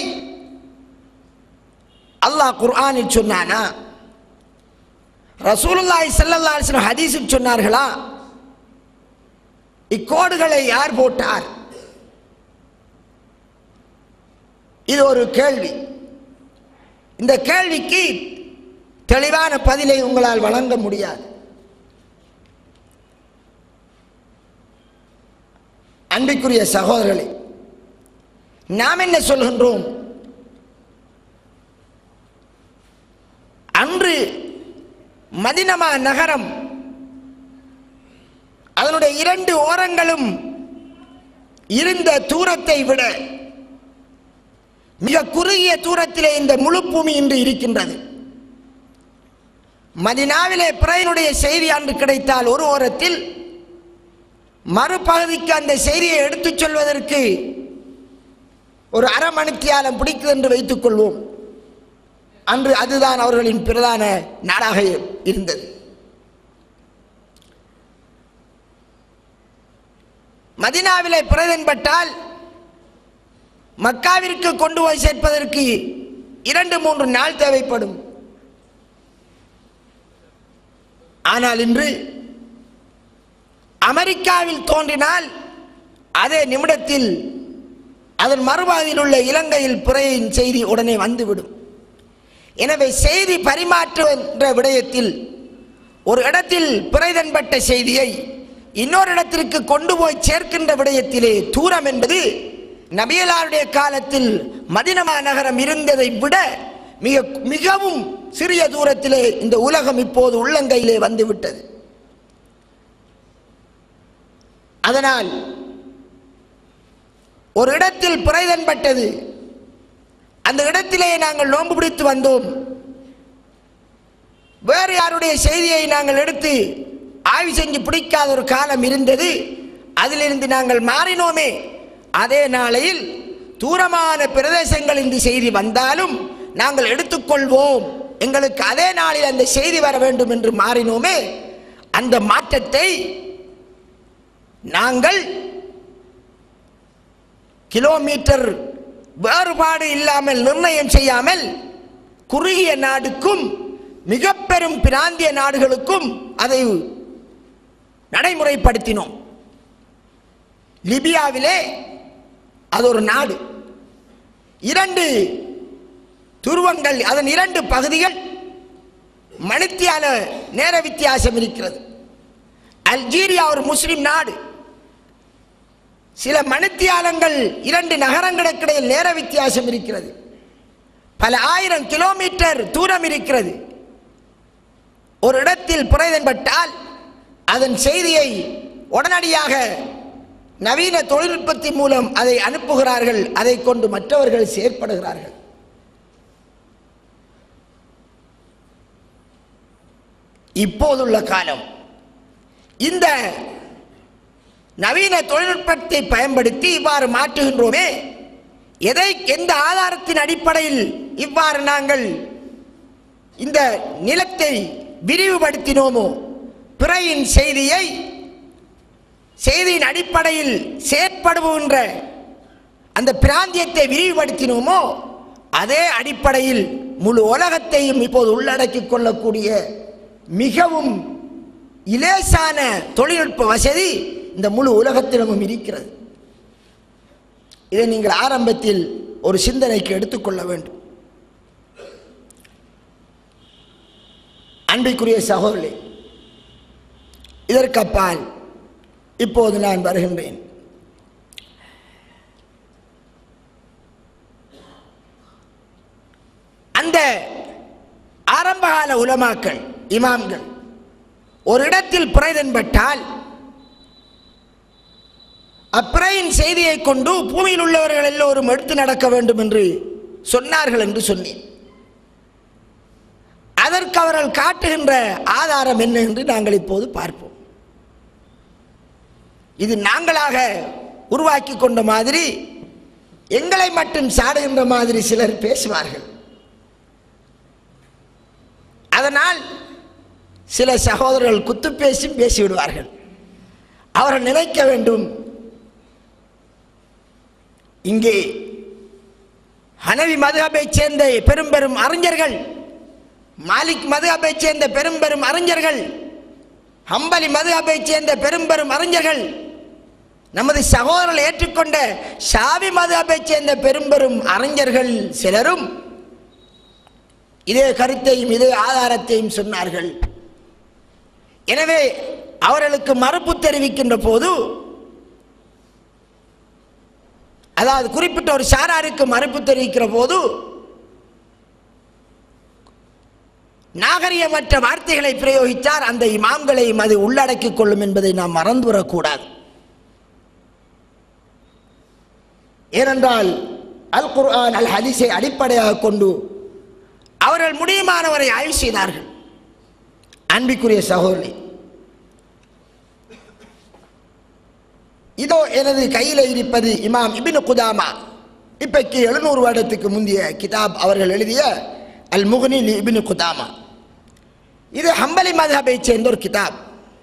அல்லாஹ் குர்ஆனில் சொன்னானா? ரசூலுல்லாஹி ஸல்லல்லாஹு அலைஹி வஸல்லம் ஹதீஸில் சொன்னார்களா? இக்கோடுகளை யார் போட்டார்? இது ஒரு கேள்வி. இந்த கேள்விக்கு தெளிவான பதிலை உங்களால் வழங்க முடியாது. அன்பிற்குரிய சகோதரர்களே, நாம் என்ன சொல்கின்றோம்? அன்று மதினமா நகரம் அதனுடைய இரண்டு ஓரங்களும் இருந்த தூரத்தை விட மிக குறுகிய தூரத்திலே இந்த முழு பூமி இன்று இருக்கின்றது. மதினாவிலே பிறையினுடைய செய்தி அன்று கிடைத்தால் ஒரு ஓரத்தில், மறுபகுதிக்கு அந்த செய்தியை எடுத்துச் சொல்வதற்கு ஒரு அரை மணித்தியாலம் பிடிக்குது என்று வைத்துக் கொள்வோம். அன்று அதுதான் அவர்களின் பிரதான நாடாக இருந்தது. மதினாவிலே பிறை தென்பட்டால் மக்காவிற்கு கொண்டு போய் சேர்ப்பதற்கு இரண்டு மூன்று நாள் தேவைப்படும். ஆனால் இன்று அமெரிக்காவில் தோன்றினால் அதே நிமிடத்தில் அதன் மறுபாதியில் உள்ள இலங்கையில் பிறையின் செய்தி உடனே வந்துவிடும். எனவே செய்தி பரிமாற்றுகின்ற விடயத்தில் ஒரு இடத்தில் பிறை தென்பட்ட செய்தியை இன்னொரு இடத்திற்கு கொண்டு போய் சேர்க்கின்ற விடயத்திலே தூரம் என்பது நபியலாருடைய காலத்தில் மதினமா நகரம் இருந்ததை விட மிக மிகவும் சிறிய தூரத்திலே இந்த உலகம் இப்போது உள்ளங்கையிலே வந்துவிட்டது. அதனால் ஒரு இடத்தில் பிறை தென்பட்டது, அந்த இடத்திலே நாங்கள் நோன்பு பிடித்து வந்தோம். வேறு யாருடைய செய்தியை நாங்கள் எடுத்து ஆய்வு செஞ்சு பிடிக்காத ஒரு காலம் இருந்தது. அதிலிருந்து நாங்கள் மாறினோமே, அதே நாளையில் தூரமான பிரதேசங்கள் இந்த செய்தி வந்தாலும் நாங்கள் எடுத்துக்கொள்வோம், எங்களுக்கு அதே நாளில் அந்த செய்தி வர வேண்டும் என்று மாறினோமே, அந்த மாற்றத்தை நாங்கள் கிலோமீட்டர் வேறுபாடு இல்லாமல் நிர்ணயம் செய்யாமல் குறுகிய நாடுக்கும் மிக பெரும் பிராந்திய நாடுகளுக்கும் அதை நடைமுறைப்படுத்தினோம். லிபியாவிலே அது ஒரு நாடு, இரண்டு துருவங்கள், அதன் இரண்டு பகுதிகள் மணித்தியால நேர வித்தியாசம் இருக்கிறது. அல்ஜீரியா ஒரு முஸ்லிம் நாடு, சில மணித்தியாலங்கள் இரண்டு நகரங்களுக்கு நேர வித்தியாசம் இருக்கிறது, பல ஆயிரம் கிலோமீட்டர் தூரம் இருக்கிறது. ஒரு இடத்தில் பிறை தென்பட்டால் அதன் செய்தியை உடனடியாக நவீன தொழில்நுட்பத்தின் மூலம் அதை அனுப்புகிறார்கள். அதை கொண்டு மற்றவர்கள் செயற்படுகிறார்கள். இப்போதுள்ள காலம் இந்த நவீன தொழில்நுட்பத்தை பயன்படுத்தி இவ்வாறு மாற்றுகின்றோமே, எதை எந்த ஆதாரத்தின் அடிப்படையில் இவ்வாறு நாங்கள் இந்த நிலத்தை விரிவுபடுத்தினோமோ, பிறையின் செய்தியை செய்தியின் அடிப்படையில் செயற்படுகின்ற அந்த பிராந்தியத்தை விரிவுபடுத்தினோமோ, அதே அடிப்படையில் முழு உலகத்தையும் இப்போது உள்ளடக்கிக் கொள்ளக்கூடிய மிகவும் இலேசான தொழில்நுட்ப வசதி இந்த முழு உலகத்திலும் இருக்கிறது. இதை நீங்கள் ஆரம்பத்தில் ஒரு சிந்தனைக்கு எடுத்துக்கொள்ள வேண்டும். அன்பிற்குரிய சகோதரர்களே, இதற்கப்பால் இப்போது நான் வருகின்றேன். அந்த ஆரம்பகால உலமாக்கள், இமாம்கள் ஒரு இடத்தில் பிறை தென்பட்டால் அப்பிறையின் செய்தியை கொண்டு பூமியில் உள்ளவர்கள் எல்லோரும் எடுத்து நடக்க வேண்டும் என்று சொன்னார்கள் என்று சொன்னேன். அதற்கு அவர்கள் காட்டுகின்ற ஆதாரம் என்ன என்று நாங்கள் இப்போது பார்ப்போம். இது நாங்களாக உருவாக்கி கொண்ட மாதிரி, எங்களை மட்டும் சாடுகின்ற மாதிரி சிலர் பேசுவார்கள். அதனால் சில சகோதரர்கள் குத்து பேசி பேசிவிடுவார்கள். அவர்கள் நினைக்க வேண்டும், இங்கே ஹனவி மதுஹபை சேர்ந்த பெரும் பெரும் அறிஞர்கள், மாலிக் மதுஹபை சேர்ந்த பெரும் பெரும் அறிஞர்கள், ஹம்பலி மதுஹபை சேர்ந்த பெரும் பெரும் அறிஞர்கள், நமது சகோதரர்கள் ஏற்றுக்கொண்ட ஷாவி மதுஹபை சேர்ந்த பெரும் பெரும் அறிஞர்கள் சிலரும் இதே கருத்தையும் இதே ஆதாரத்தையும் சொன்னார்கள். எனவே அவர்களுக்கு மறுப்பு தெரிவிக்கின்ற போது, அதாவது குறிப்பிட்ட ஒரு சாராருக்கு மறுப்பு தெரிவிக்கிற போது நாகரிகமற்ற வார்த்தைகளை பிரயோகித்தார். அந்த இமாம்களையும் அது உள்ளடக்கிக் கொள்ளும் என்பதை நாம் மறந்துவிடக்கூடாது. ஏனென்றால் அல் குர்ஆன் அல் ஹதீஸை அடிப்படையாக கொண்டு அவர்கள் முடியுமானவரை ஆய்வு செய்தார்கள். அன்பிற்குரிய சகோதரி, இதோ எனது கையில் இருப்பது இமாம் இப்னு குதாமா, இப்பைக்கு எழுநூறு வருடத்துக்கு முந்தைய கிதாப் அவர்கள் எழுதிய அல் முக்னி லி இப்னு குதாமா. இது ஹம்பலி மதுஹபை சேர்ந்த ஒரு கிதாப்.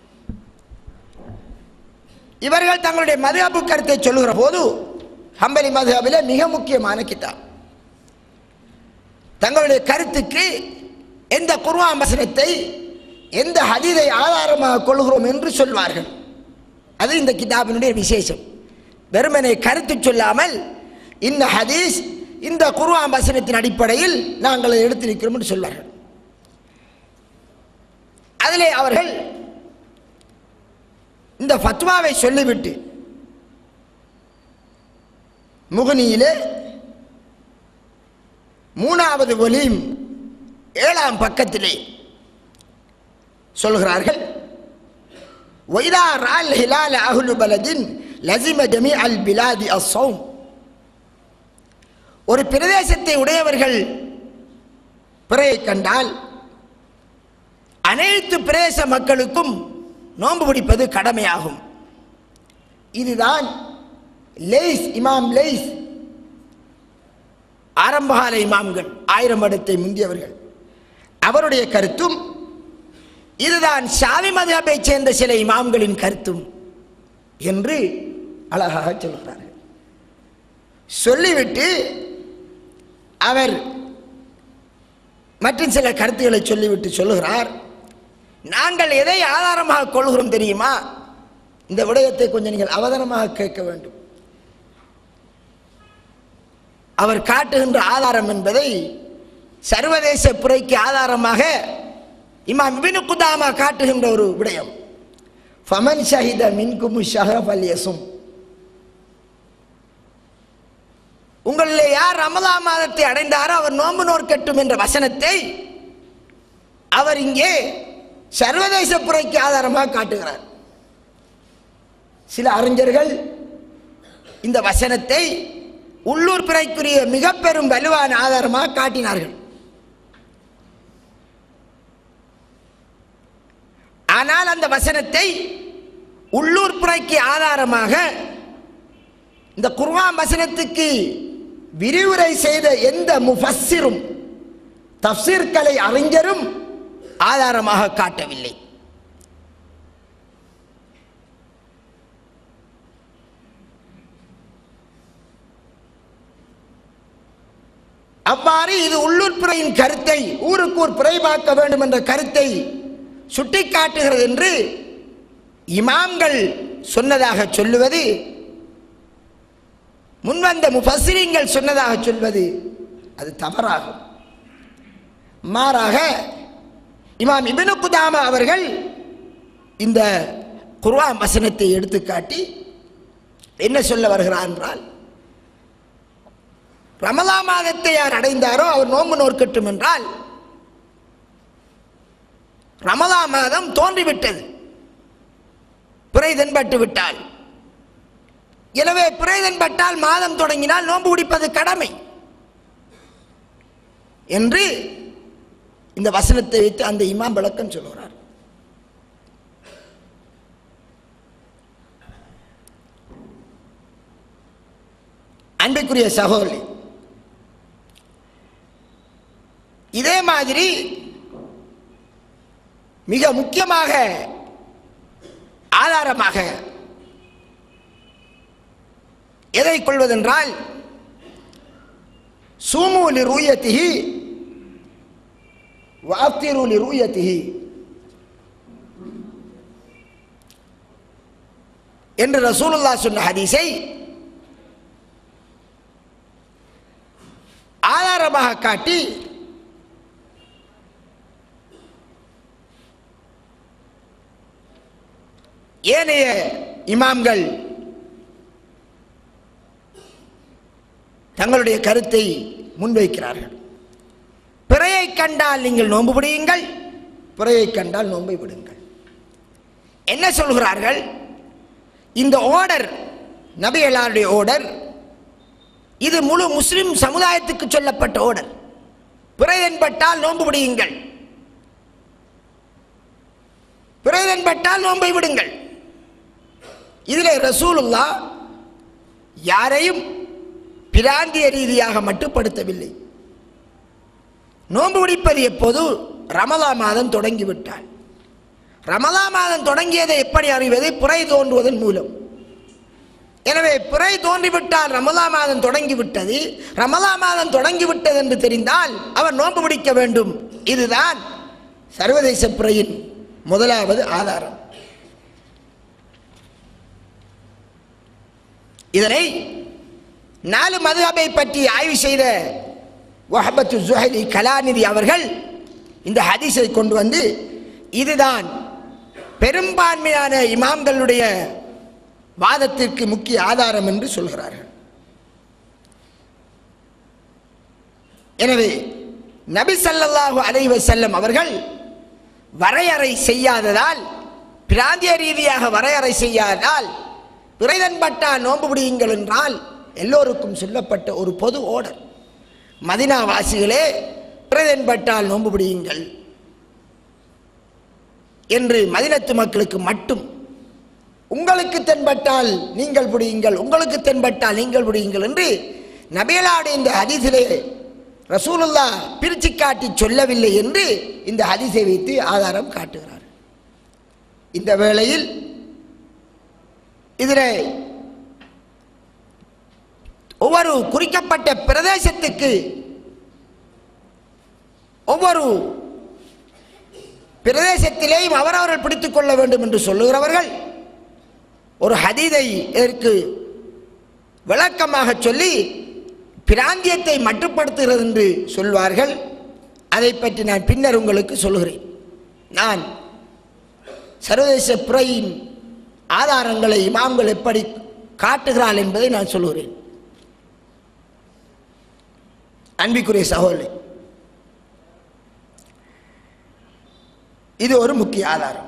இவர்கள் தங்களுடைய மதுஹபு கருத்தை சொல்லுகிற போது ஹம்பலி மதுஹபிலே மிக முக்கியமான கிதாப். தங்களுடைய கருத்துக்கு எந்த குர்ஆன் வசனத்தை எந்த ஹதீஸை ஆதாரமாக கொள்கிறோம் என்று சொல்வார்கள். அது இந்த கிதாபினுடைய விசேஷம். வெறுமனே கருத்து சொல்லாமல் இந்த ஹதீஸ் இந்த குர்ஆன் வசனத்தின் அடிப்படையில் நாங்கள் எடுத்திருக்கிறோம் என்று சொல்வார்கள். அதிலே அவர்கள் இந்த ஃபத்வாவை சொல்லிவிட்டு முகனியிலே மூணாவது ஒலிம் ஏழாம் பக்கத்திலே சொல்கிறார்கள், வைதா ரால் ஹிலால் அஹ்லு பலதின் லஸிம ஜமீ அல் பிலாதி அஸ்ஸௌம். ஒரு பிரதேசத்தை உடையவர்கள் பிறையை கண்டால் அனைத்து பிரதேச மக்களுக்கும் நோன்பு பிடிப்பது கடமையாகும். இதுதான் லைஸ், இமாம் லைஸ், ஆரம்பகால இமாம்கள், ஆயிரம் வருடத்தை முந்தியவர்கள், அவருடைய கருத்தும் இதுதான் ஷாவி மதுஹபை சேர்ந்த சில இமாம்களின் கருத்தும் என்று அழகாக சொல்கிறார்கள். சொல்லிவிட்டு அவர் மற்றும் சில கருத்துக்களை சொல்லிவிட்டு சொல்லுகிறார், நாங்கள் எதை ஆதாரமாக கொள்கிறோம் தெரியுமா? இந்த விடயத்தை கொஞ்சம் நீங்கள் அவதானமாக கேட்க வேண்டும். அவர் காட்டுகின்ற ஆதாரம் என்பதை சர்வதேச பிறைக்கு ஆதாரமாக இமாம் இப்னு குதாமா காட்டுகின்ற ஒரு விடயம். ஃபமன் ஷஹித மின்கும் ஷஹர ஃபல்யஸும். உங்களிலே யார் ரமலான் மாதத்தை அடைந்தாரோ அவர் நோன்பு நோற்கட்டும் என்ற வசனத்தை அவர் இங்கே சர்வதேச பிறைக்கு ஆதாரமாக காட்டுகிறார். சில அறிஞர்கள் இந்த வசனத்தை உள்ளூர் பிறைக்குரிய மிக பெரும் வலுவான ஆதாரமாக காட்டினார்கள். ஆனால் அந்த வசனத்தை உள்ளூர் பிறைக்கு ஆதாரமாக இந்த குர்ஆன் வசனத்துக்கு விரிவுரை செய்த எந்த முஃபஸ்ஸிரும் தஃப்சீர் கலை அறிஞரும் ஆதாரமாக காட்டவில்லை. அவ்வாறு இது உள்ளூர் பிறையின் கருத்தை ஊருக்கு ஊர் பிறை பார்க்க வேண்டும் என்ற கருத்தை சுட்டிக்காட்டுகிறது என்று இமாம்கள் சொன்னதாக சொல்லுவது, முன்வந்த முஃபஸ்ஸிரீன்கள் சொன்னதாக சொல்வது அது தவறாகும். மாறாக இமாம் இப்னு குதாமா அவர்கள் இந்த குர்ஆன் வசனத்தை எடுத்துக்காட்டி என்ன சொல்ல வருகிறார் என்றால், ரமலான் மாதத்தை யார் அடைந்தாரோ அவர் நோன்பு நோற்கட்டும் என்றால், ரமலான் மாதம் தோன்றிவிட்டது, பிறை தென்பட்டு விட்டால், எனவே பிறை தென்பட்டால் மாதம் தொடங்கினால் நோன்பு பிடிப்பது கடமை என்று இந்த வசனத்தை வைத்து அந்த இமாம் விளக்கம் சொல்கிறார். அன்பிற்குரிய சகோதரி, இதே மாதிரி மிக முக்கியமாக ஆதாரமாக எதை கொள்வதென்றால், சூமு லிருயத்திஹி வஅஃதிரு லிருயத்திஹி என்று ரசூலுல்லாஹ் சொன்ன ஹதீஸை ஆதாரமாக காட்டி ஏனைய இமாம்கள் தங்களுடைய கருத்தை முன்வைக்கிறார்கள். பிறையை கண்டால் நீங்கள் நோன்பு பிடியுங்கள், பிறையை கண்டால் நோன்பை விடுங்கள். என்ன சொல்கிறார்கள்? இந்த ஓர்டர் நபிகளாருடைய ஓர்டர், இது முழு முஸ்லிம் சமுதாயத்துக்கு சொல்லப்பட்ட ஓர்டர். பிறை தென்பட்டால் நோன்பு பிடியுங்கள், பிறை தென்பட்டால் நோன்பை விடுங்கள். இதில் ரசூலுல்லாஹ் யாரையும் பிராந்திய ரீதியாக மட்டுப்படுத்தவில்லை. நோன்பு பிடிப்பது எப்போது? ரமலான் மாதம் தொடங்கிவிட்டால். ரமலான் மாதம் தொடங்கியதை எப்படி அறிவது? பிறை தோன்றுவதன் மூலம். எனவே பிறை தோன்றிவிட்டால் ரமலான் மாதம் தொடங்கிவிட்டது, ரமலான் மாதம் தொடங்கிவிட்டது என்று தெரிந்தால் அவர் நோன்பு பிடிக்க வேண்டும். இதுதான் சர்வதேச பிறையின் முதலாவது ஆதாரம். இதனை நாலு மதுஹபை பற்றி ஆய்வு செய்த வஹபத்து ஸுஹைலி கலாநிதி அவர்கள் இந்த ஹதீஸை கொண்டு வந்து இதுதான் பெரும்பான்மையான இமாம்களுடைய வாதத்திற்கு முக்கிய ஆதாரம் என்று சொல்கிறார்கள். எனவே நபி ஸல்லல்லாஹு அலைஹி வஸல்லம் அவர்கள் வரையறை செய்யாததால், பிராந்திய ரீதியாக வரையறை செய்யாததால், பிறை தென்பட்டால் நோன்பு பிடியுங்கள் என்றால் எல்லோருக்கும் சொல்லப்பட்ட ஒரு பொது ஓர்டர். மதீனா வாசிகளே, பிறை தென்பட்டால் நோன்பு பிடியுங்கள் என்று மதீனத்து மக்களுக்கு மட்டும், உங்களுக்கு தென்பட்டால் நீங்கள் பிடியுங்கள், உங்களுக்கு தென்பட்டால் நீங்கள் பிடியுங்கள் என்று நபிகளாருடைய இந்த ஹதீஸிலே ரசூலுல்லாஹ் பிரித்து காட்டி சொல்லவில்லை என்று இந்த ஹதீஸை வைத்து ஆதாரம் காட்டுகிறார். இந்த வேளையில் இதில் ஒவ்வொரு குறிக்கப்பட்ட பிரதேசத்துக்கு ஒவ்வொரு பிரதேசத்திலேயும் அவரவர்கள் பிடித்துக் கொள்ள வேண்டும் என்று சொல்லுகிறவர்கள் ஒரு ஹதீஸை இதற்கு விளக்கமாக சொல்லி பிராந்தியத்தை மட்டுப்படுத்துகிறது என்று சொல்வார்கள். அதை பற்றி நான் பின்னர் உங்களுக்கு சொல்கிறேன். நான் சர்வதேச பிறையின் ஆதாரங்களை இமாம்கள் எப்படி காட்டுகிறார்கள் என்பதை நான் சொல்கிறேன். அன்பிற்குரிய சகோதரர்களே, இது ஒரு முக்கிய ஆதாரம்.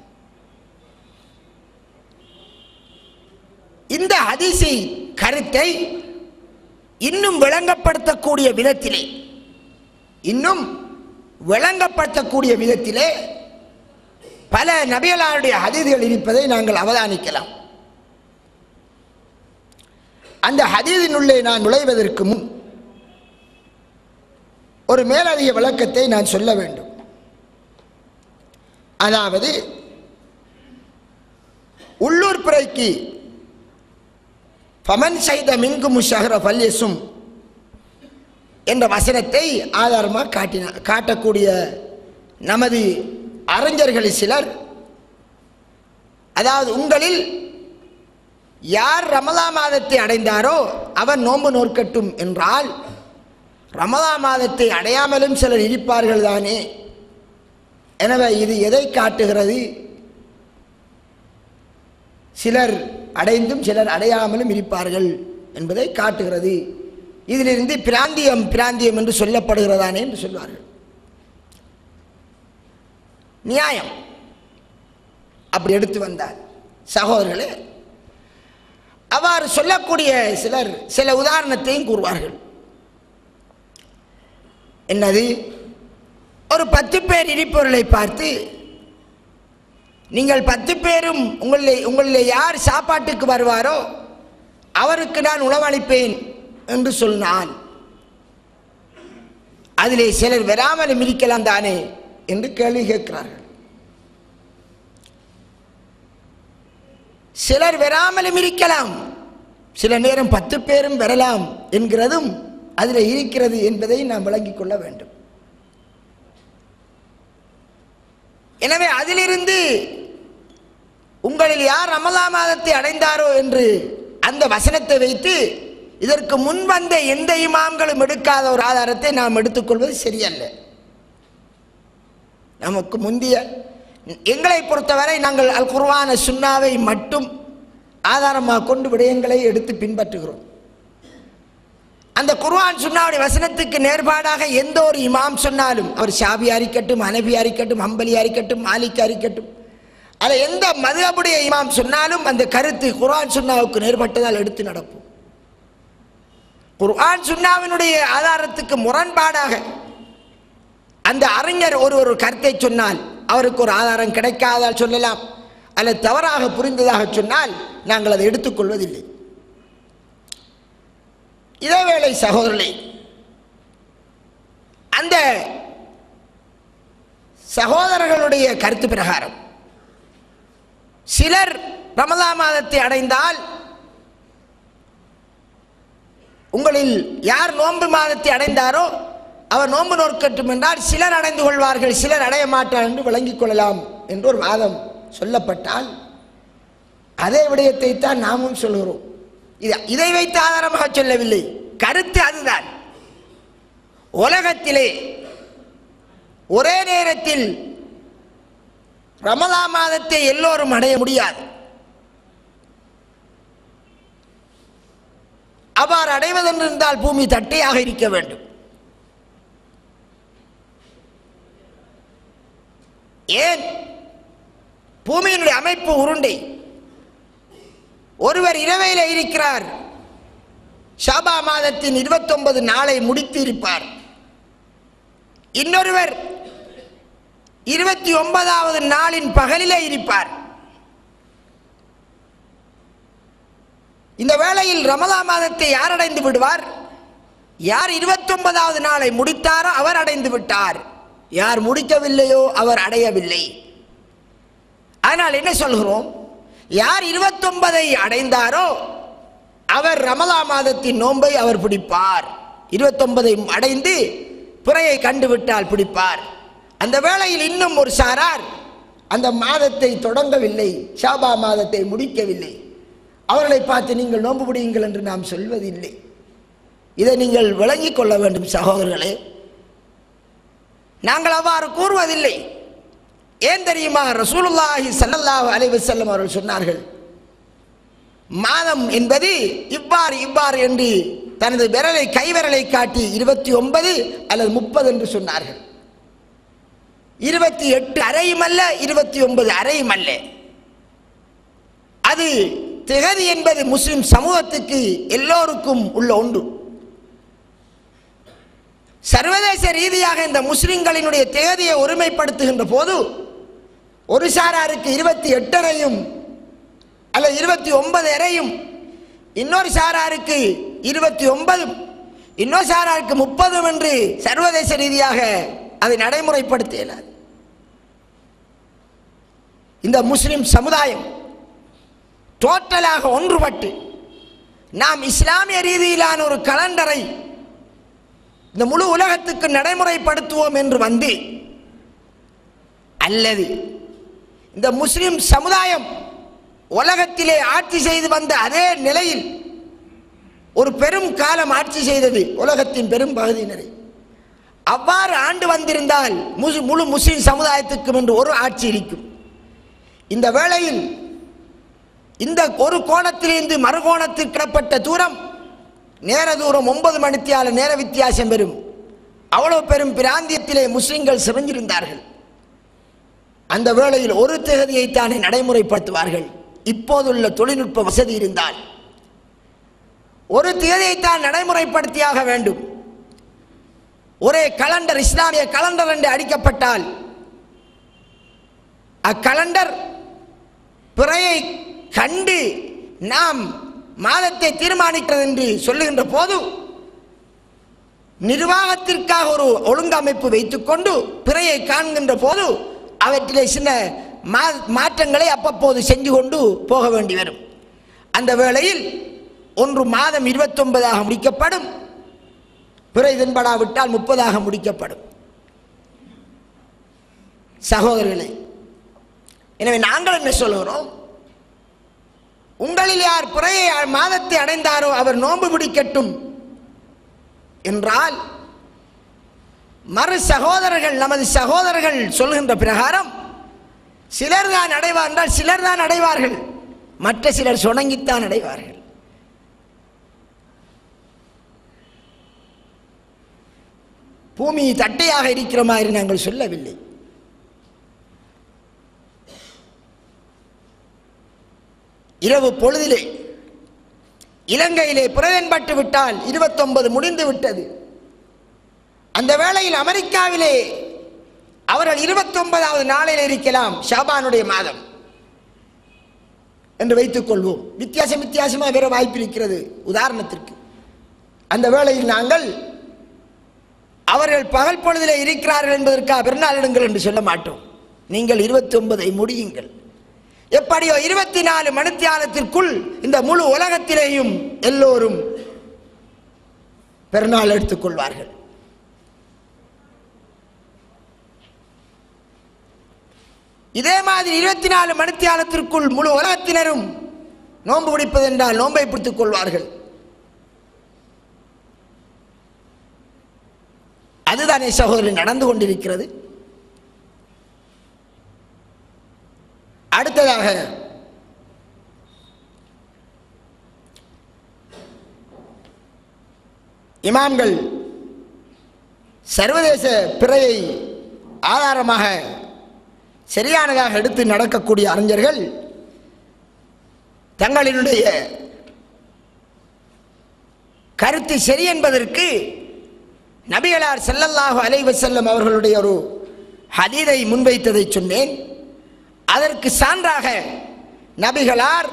இந்த ஹதீஸை கருத்தை இன்னும் விளங்கப்படுத்தக்கூடிய விதத்திலே இன்னும் விளங்கப்படுத்தக்கூடிய விதத்திலே பல நபிகளாருடைய ஹதீஸ்கள் இருப்பதை நாங்கள் அவதானிக்கலாம். அந்த ஹதீஸினுள்ளே நான் நுழைவதற்கு முன் ஒரு மேலதிக விளக்கத்தை நான் சொல்ல வேண்டும். அதாவது உள்ளூர் பிறைக்கு ஃபமன் ஷஹித மின்கும் ஷஹ்ர ஃபல்யஸும் என்ற வசனத்தை ஆதாரமாக காட்டின காட்டக்கூடிய நமது அறிஞர்கள் சிலர், அதாவது உங்களில் யார் ரமலான் மாதத்தை அடைந்தாரோ அவர் நோன்பு நோற்கட்டும் என்றால், ரமலான் மாதத்தை அடையாமலும் சிலர் இருப்பார்கள் தானே. எனவே இது எதை காட்டுகிறது? சிலர் அடைந்தும் சிலர் அடையாமலும் இருப்பார்கள் என்பதை காட்டுகிறது. இதிலிருந்து பிராந்தியம் பிராந்தியம் என்று சொல்லப்படுகிறதானே என்று சொல்வார்கள். நியாயம் அப்படி எடுத்து வந்தார். சகோதரர்களே, அவ்வாறு சொல்லக்கூடிய சிலர் சில உதாரணத்தையும் கூறுவார்கள். என்னது? ஒரு பத்து பேர் இருப்பவர்களை பார்த்து, நீங்கள் பத்து பேரும் உங்களில் உங்களில் யார் சாப்பாட்டுக்கு வருவாரோ அவருக்கு நான் உணவளிப்பேன் என்று சொன்னான். அதிலே சிலர் வராமலும் இருக்கலாம் தானே என்று கேள்வி கேட்கிறார்கள். சிலர் வராமலும் இருக்கலாம், சில நேரம் பத்து பேரும் வரலாம் என்கிறதும் அதில் இருக்கிறது என்பதை நாம் விளங்கிக் கொள்ள வேண்டும். எனவே அதிலிருந்து உங்களில் யார் ரமலான் மாதத்தை அடைந்தாரோ என்று அந்த வசனத்தை வைத்து இதற்கு முன் வந்த எந்த இமாம்களும் எடுக்காத ஒரு ஆதாரத்தை நாம் எடுத்துக்கொள்வது சரியல்ல. நமக்கு முந்திய எங்களை பொறுத்தவரை நாங்கள் அல் குர்ஆன் சுன்னாவை மட்டும் ஆதாரமாக கொண்டு விடயங்களை எடுத்து பின்பற்றுகிறோம். அந்த குர்ஆன் சுன்னாவுடைய வசனத்துக்கு நேர்பாடாக எந்த ஒரு இமாம் சொன்னாலும், அவர் ஷாபியா இருக்கட்டும், ஹனபியா இருக்கட்டும், ஹம்பலியா இருக்கட்டும், மாலிக்கா இருக்கட்டும், அதில் எந்த மதுஹபுடைய இமாம் சொன்னாலும் அந்த கருத்து குர்ஆன் சுன்னாவுக்கு நேர்பட்டதால் எடுத்து நடப்போம். குர்ஆன் சுன்னாவினுடைய ஆதாரத்துக்கு முரண்பாடாக அந்த அறிஞர் ஒரு ஒரு கருத்தை சொன்னால் அவருக்கு ஒரு ஆதாரம் கிடைக்காதால் சொல்லலாம், அல்லது தவறாக புரிந்ததாக சொன்னால் நாங்கள் அதை எடுத்துக்கொள்வதில்லை. இதேவேளை சகோதரர்களே, அந்த சகோதரர்களுடைய கருத்து பிரகாரம் சிலர் ரமலான் மாதத்தை அடைந்தால், உங்களில் யார் நோன்பு மாதத்தை அடைந்தாரோ அவர் நோன்பு நோக்கட்டும் என்றால் சிலர் அடைந்து கொள்வார்கள், சிலர் அடைய மாட்டார் என்று விளங்கிக் கொள்ளலாம் என்று ஒரு வாதம் சொல்லப்பட்டால், அதே விடயத்தை தான் நாமும் சொல்கிறோம். இதை வைத்து ஆதாரமாக சொல்லவில்லை, கருத்து அதுதான். உலகத்திலே ஒரே நேரத்தில் ரமலான் மாதத்தை எல்லோரும் அடைய முடியாது. அவ்வாறு அடைவதென்றிருந்தால் பூமி தட்டையாக இருக்க வேண்டும். ஏன்? பூமியினுடைய அமைப்பு உருண்டை. ஒருவர் இரவையில் இருக்கிறார், ஷாபா மாதத்தின் இருபத்தி ஒன்பது நாளை முடித்து இருப்பார். இன்னொருவர் இருபத்தி ஒன்பதாவது நாளின் பகலிலே இருப்பார். இந்த வேளையில் ரமலான் மாதத்தை யார் அடைந்து விடுவார்? யார் இருபத்தி ஒன்பதாவது நாளை முடித்தாரோ அவர் அடைந்து விட்டார், யார் முடிக்கவில்லையோ அவர் அடையவில்லை. ஆனால் என்ன சொல்கிறோம்? யார் இருபத்தி ஒன்பதை அடைந்தாரோ அவர் ரமலான் மாதத்தின் நோன்பை அவர் பிடிப்பார். இருபத்தி ஒன்பதை அடைந்து பிறையை கண்டுவிட்டால் பிடிப்பார். அந்த வேளையில் இன்னும் ஒரு சாரார் அந்த மாதத்தை தொடங்கவில்லை, ஷாபா மாதத்தை முடிக்கவில்லை. அவர்களை பார்த்து நீங்கள் நோன்பு பிடியுங்கள் என்று நாம் சொல்வதில்லை. இதை நீங்கள் விளங்கிக் கொள்ள வேண்டும் சகோதரர்களே. நாங்கள் அவ்வாறு கூறுவதில்லை. ஏன் தெரியுமா? ரசூலுல்லாஹி ஸல்லல்லாஹு அலைஹி வஸல்லம் அவர்கள் சொன்னார்கள், மாதம் என்பது இவ்வாறு இவ்வாறு என்று தனது விரலை கைவிரலை காட்டி இருபத்தி ஒன்பது அல்லது முப்பது என்று சொன்னார்கள். இருபத்தி எட்டு அறையும் அல்ல, இருபத்தி ஒன்பது அறையும் அல்ல. அது திகதி என்பது முஸ்லிம் சமூகத்துக்கு எல்லோருக்கும் உள்ள ஒன்று. சர்வதேச ரீதியாக இந்த முஸ்லிம்களினுடைய திகதியை ஒருமைப்படுத்துகின்ற போது ஒரு சாராருக்கு இருபத்தி எட்டு அறையும் அல்ல இருபத்தி ஒன்பது அறையும், இன்னொரு சாராருக்கு இருபத்தி ஒன்பதும், இன்னொரு சாராருக்கு முப்பதும் என்று சர்வதேச ரீதியாக அதை நடைமுறைப்படுத்த இயலாது. இந்த முஸ்லிம் சமுதாயம் டோட்டலாக ஒன்றுபட்டு நாம் இஸ்லாமிய ரீதியிலான ஒரு கலண்டரை இந்த முழு உலகத்துக்கு நடைமுறைப்படுத்துவோம் என்று வந்து, அல்லது இந்த முஸ்லிம் சமுதாயம் உலகத்திலே ஆட்சி செய்து வந்த அதே நிலையில் ஒரு பெரும் காலம் ஆட்சி செய்தது உலகத்தின் பெரும் பகுதியினரை, அவ்வாறு ஆண்டு வந்திருந்தால் முழு முஸ்லிம் சமுதாயத்துக்கும் என்று ஒரு ஆட்சி இருக்கும். இந்த வேளையில் இந்த ஒரு கோணத்திலிருந்து மறுகோணத்தில் கிடப்பட்ட தூரம் நேர தூரம் ஒன்பது மணித்தியால நேர வித்தியாசம் பெறும். அவ்வளவு பெரும் பிராந்தியத்திலே முஸ்லிம்கள் சிறந்திருந்தார்கள். அந்த வேளையில் ஒரு தேதியைத்தானே நடைமுறைப்படுத்துவார்கள். இப்போதுள்ள தொழில்நுட்ப வசதி இருந்தால் ஒரு தேதியைத்தான் நடைமுறைப்படுத்தியாக வேண்டும். ஒரே கலண்டர், இஸ்லாமிய கலண்டர் என்று அடிக்கப்பட்டால் அக்கலண்டர் பிறையை கண்டு நாம் மாதத்தை தீர்மானிக்கிறது என்று சொல்லுகின்ற போது நிர்வாகத்திற்காக ஒரு ஒழுங்கமைப்பு வைத்துக்கொண்டு பிறையை காண்கின்ற போது அவற்றிலே சின்ன மாற்றங்களை அப்பப்போது செஞ்சு கொண்டு போக வேண்டி வரும். அந்த வேளையில் ஒன்று மாதம் இருபத்தி ஒன்பதாக முடிக்கப்படும், பிறை தென்படாவிட்டால் முப்பதாக முடிக்கப்படும். சகோதரர்களே, எனவே நாங்கள் என்ன சொல்கிறோம், உங்களில் யார் பிறையை மாதத்தை அடைந்தாரோ அவர் நோன்பு பிடிக்கட்டும் என்றால், மறு சகோதரர்கள் நமது சகோதரர்கள் சொல்கின்ற பிரகாரம் சிலர் தான் அடைவார் என்றால் சிலர் தான் அடைவார்கள், மற்ற சிலர் சுணங்கித்தான் அடைவார்கள். பூமி தட்டையாக இருக்கிற மாதிரி நாங்கள் சொல்லவில்லை. இரவு பொழுதிலே இலங்கையிலே பிறதன்பட்டு விட்டால் இருபத்தி ஒன்பது முடிந்து விட்டது. அந்த வேளையில் அமெரிக்காவிலே அவர்கள் இருபத்தி ஒன்பதாவது நாளில் இருக்கலாம், ஷாபானுடைய மாதம் என்று வைத்துக் கொள்வோம். வித்தியாசம் வித்தியாசமாக வேற வாய்ப்பு இருக்கிறது. உதாரணத்திற்கு அந்த வேளையில் நாங்கள் அவர்கள் பகல் பொழுதிலே இருக்கிறார்கள் என்பதற்காக பெருநாளிடுங்கள் என்று சொல்ல மாட்டோம். நீங்கள் இருபத்தி ஒன்பதை முடியுங்கள். எப்படியோ இருபத்தி நாலு மணித்தியாலத்திற்குள் இந்த முழு உலகத்திலேயும் எல்லோரும் பெருநாள் எடுத்துக் கொள்வார்கள். இதே மாதிரி இருபத்தி நாலு மணித்தியாலத்திற்குள் முழு உலகத்தினரும் நோன்பு பிடிப்பது என்றால் நோன்பை பிடித்துக் கொள்வார்கள். அதுதானே சகோதரர் நடந்து கொண்டிருக்கிறது. அடுத்ததாக இமாம்கள் சர்வதேச பிறையை ஆதாரமாக சரியானதாக எடுத்து நடக்கக்கூடிய அறிஞர்கள் தங்களினுடைய கருத்து சரி என்பதற்கு நபிகளார் ஸல்லல்லாஹு அலைஹி வஸல்லம் அவர்களுடைய ஒரு ஹதீஸை முன்வைத்ததை சொன்னேன். அதற்கு சான்றாக நபிகளார்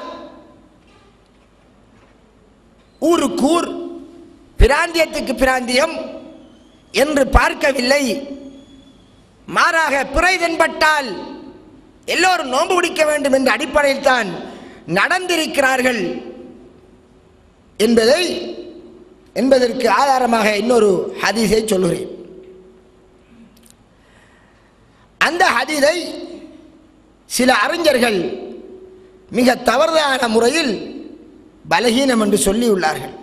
ஊருக்கு ஊர், பிராந்தியத்துக்கு பிராந்தியம் என்று பார்க்கவில்லை. மாறாக பிறை தென்பட்டால் எல்லோரும் நோன்பு பிடிக்க வேண்டும் என்ற அடிப்படையில் தான் நடந்திருக்கிறார்கள் என்பதை என்பதற்கு ஆதாரமாக இன்னொரு ஹதீஸை சொல்கிறேன். அந்த ஹதீஸை சில அறிஞர்கள் மிக தவறான முறையில் பலகீனம் என்று சொல்லியுள்ளார்கள்.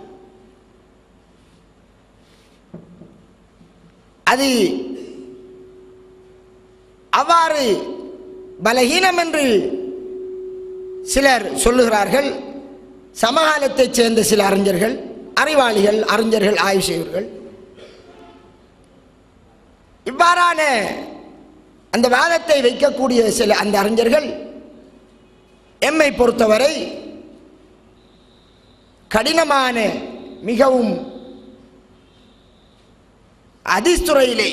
அது அவ்வாறு பலகீனம் என்று சிலர் சொல்லுகிறார்கள். சமகாலத்தைச் சேர்ந்த சில அறிஞர்கள், அறிவாளிகள், அறிஞர்கள், ஆய்வு செய்வர்கள் இவ்வாறான அந்த வாதத்தை வைக்கக்கூடிய சில அந்த அறிஞர்கள் எம்மை பொறுத்தவரை கடினமான மிகவும் அதிஸ்துறையிலே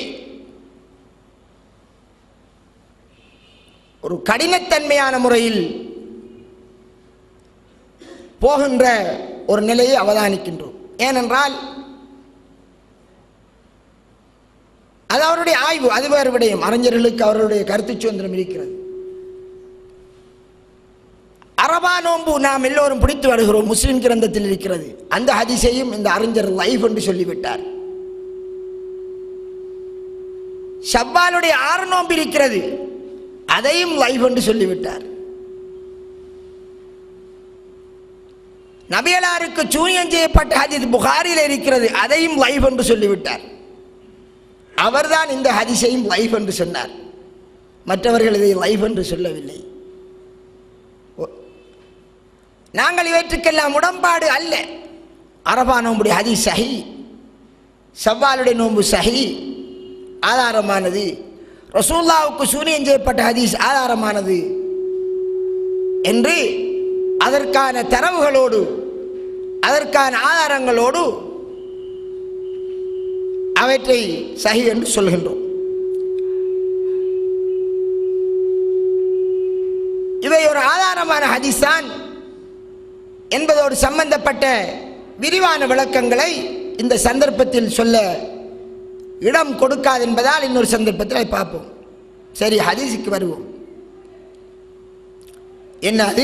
ஒரு கடினத்தன்மையான முறையில் போகின்ற ஒரு நிலையை அவதானிக்கின்றோம். ஏனென்றால் அது அவருடைய ஆய்வு, அது வேறு விடயம். அறிஞர்களுக்கு அவர்களுடைய கருத்து சுதந்திரம் இருக்கிறது. அரபா நோன்பு நாம் எல்லோரும் பிடித்து வருகிறோம், முஸ்லிம் கிரந்தத்தில் இருக்கிறது. அந்த ஹதீஸையும் இந்த அறிஞர் லைஃப் என்று சொல்லிவிட்டார். ஷவ்வாலுடைய ஆறு நோன்பு இருக்கிறது, அதையும் லைஃப் என்று சொல்லிவிட்டார். நபியலாருக்கு சூனியம் செய்யப்பட்ட ஹதீஸ் புகாரியில் இருக்கிறது, அதையும் லைஃப் என்று சொல்லிவிட்டார். அவர்தான் இந்த ஹதீஸையும் லைஃப் என்று சொன்னார். மற்றவர்கள் இதை லைஃப் என்று சொல்லவில்லை. நாங்கள் இவற்றுக்கெல்லாம் உடன்பாடு அல்ல. அரபா நோம்புடைய ஹதீஸ் சஹி, ஷவ்வாலுடைய நோன்பு சஹி, ஆதாரமானது. ரசூலுல்லாஹ்வுக்கு சூனியம் செய்யப்பட்ட ஹதீஸ் ஆதாரமானது என்று அதற்கான தரவுகளோடு அதற்கான ஆதாரங்களோடு அவற்றை சஹி என்று சொல்கின்றோம். இவை ஒரு ஆதாரமான ஹதீஸ் தான் என்பதோடு சம்பந்தப்பட்ட விரிவான விளக்கங்களை இந்த சந்தர்ப்பத்தில் சொல்ல இடம் கொடுக்காது என்பதால் இன்னொரு சந்தர்ப்பத்தில் பார்ப்போம். சரி, ஹதீஸுக்கு வருவோம். என்ன அது?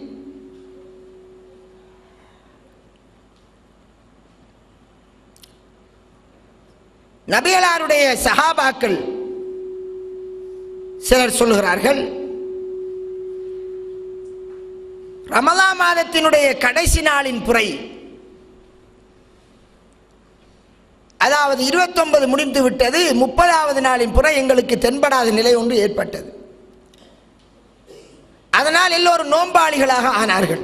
நபிகளாருடைய சஹாபாக்கள் சிலர் சொல்கிறார்கள், ரமலான் மாதத்தினுடைய கடைசி நாளின் புரை, அதாவது இருபத்தி ஒன்பது முடிந்து விட்டது, முப்பதாவது நாளின் புரை எங்களுக்கு தென்படாத நிலை ஒன்று ஏற்பட்டது. அதனால் எல்லோரும் நோன்பாளிகளாக ஆனார்கள்.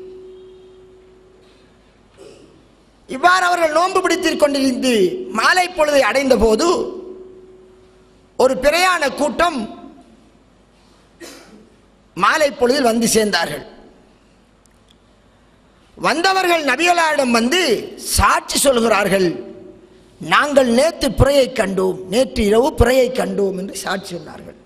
இவ்வாறு அவர்கள் நோன்பு பிடித்துக் கொண்டிருந்து மாலை பொழுதை அடைந்த போது ஒரு பிரயாண கூட்டம் மாலை பொழுதில் வந்து சேர்ந்தார்கள். வந்தவர்கள் நபிகளாரிடம் வந்து சாட்சி சொல்கிறார்கள், நாங்கள் நேற்று பிறையை கண்டோம், நேற்று இரவு பிறையை கண்டோம் என்று சாட்சி சொன்னார்கள்.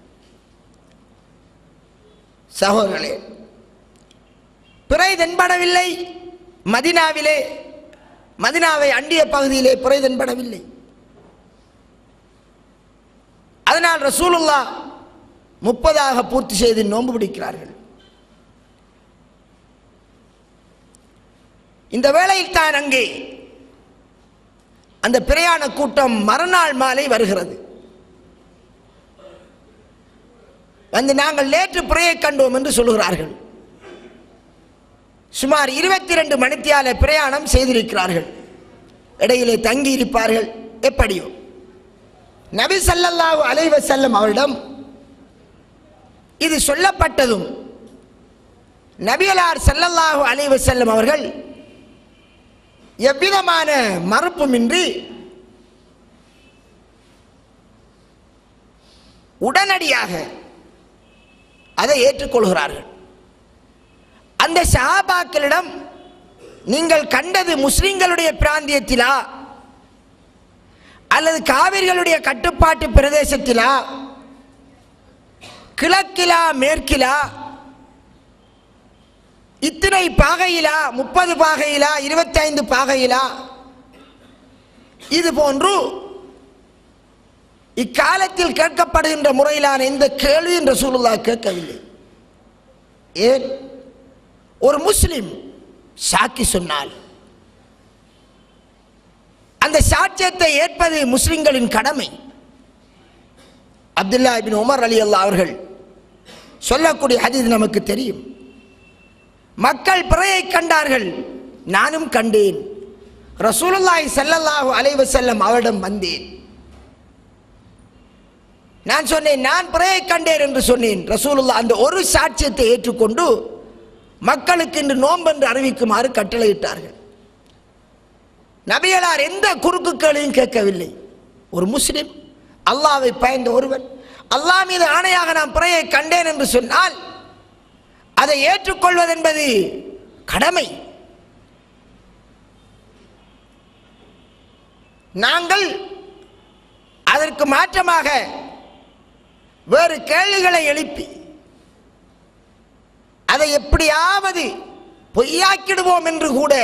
சகோதரர்களே, பிறை தென்படவில்லை. மதீனாவிலே, மதீனாவை அண்டிய பகுதியிலே பிறை தென்படவில்லை. அதனால் ரசூலுல்லாஹ் முப்பதாக பூர்த்தி செய்து நோன்பு பிடிக்கிறார்கள். இந்த வேளையில் தான் அங்கே அந்த பிரயாண கூட்டம் மறுநாள் மாலை வருகிறது. வந்து நாங்கள் நேற்று பிறையை கண்டோம் என்று சொல்கிறார்கள். சுமார் இருபத்தி ரெண்டு மணித்தியால பிரயாணம் செய்திருக்கிறார்கள். இடையிலே தங்கி இருப்பார்கள். எப்படியோ நபி ஸல்லல்லாஹு அலைஹி வஸல்லம் அவரிடம் இது சொல்லப்பட்டதும் நபிகளார் ஸல்லல்லாஹு அலைஹி வஸல்லம் அவர்கள் எவ்விதமான மறுப்புமின்றி உடனடியாக அதை ஏற்றுக்கொள்கிறார்கள். அந்த சஹாபாக்களிடம், நீங்கள் கண்டது முஸ்லிம்களுடைய பிராந்தியத்திலா அல்லது காவிர்களுடைய கட்டுப்பாட்டு பிரதேசத்திலா, கிழக்கிலா மேற்கிலா, இத்தனை பாகையிலா, முப்பது பாகையிலா, இருபத்தி ஐந்து பாகையிலா, இது போன்று இக்காலத்தில் கேட்கப்படுகின்ற முறையிலான இந்த கேள்வியின் ரசூலுல்லாஹ் கேட்கவில்லை. ஏன்? ஒரு முஸ்லிம் சாட்சி சொன்னால் அந்த சாட்சியத்தை ஏற்பது முஸ்லிம்களின் கடமை. அப்துல்லா இப்னு உமர் ரலியல்லாஹு அவர்கள் சொல்லக்கூடிய ஹதீஸ் நமக்கு தெரியும். மக்கள் பிறையை கண்டார்கள், நானும் கண்டேன். ரசூலுல்லாஹி ஸல்லல்லாஹு அலைஹி வஸல்லம் அவரிடம் வந்தேன். நான் சொன்னேன், நான் பிறையை கண்டேன் என்று சொன்னேன். ரசூலுல்லாஹ் அந்த ஒரு சாட்சியத்தை ஏற்றுக்கொண்டு மக்களுக்கு இன்று நோன்பென்று அறிவிக்குமாறு கட்டளையிட்டார்கள். நபிகளார் எந்த குறுக்கு கேள்வியும் கேட்கவில்லை. ஒரு முஸ்லிம், அல்லாஹ்வை பயந்த ஒருவன், அல்லாஹ் மீது ஆணையாக நான் பிறையை கண்டேன் என்று சொன்னால் அதை ஏற்றுக்கொள்வது என்பது கடமை. நாங்கள் அதற்கு மாற்றமாக வேறு கேள்விகளை எழுப்பி அதை எப்படியாவது பொய்யாக்கிடுவோம் என்று கூட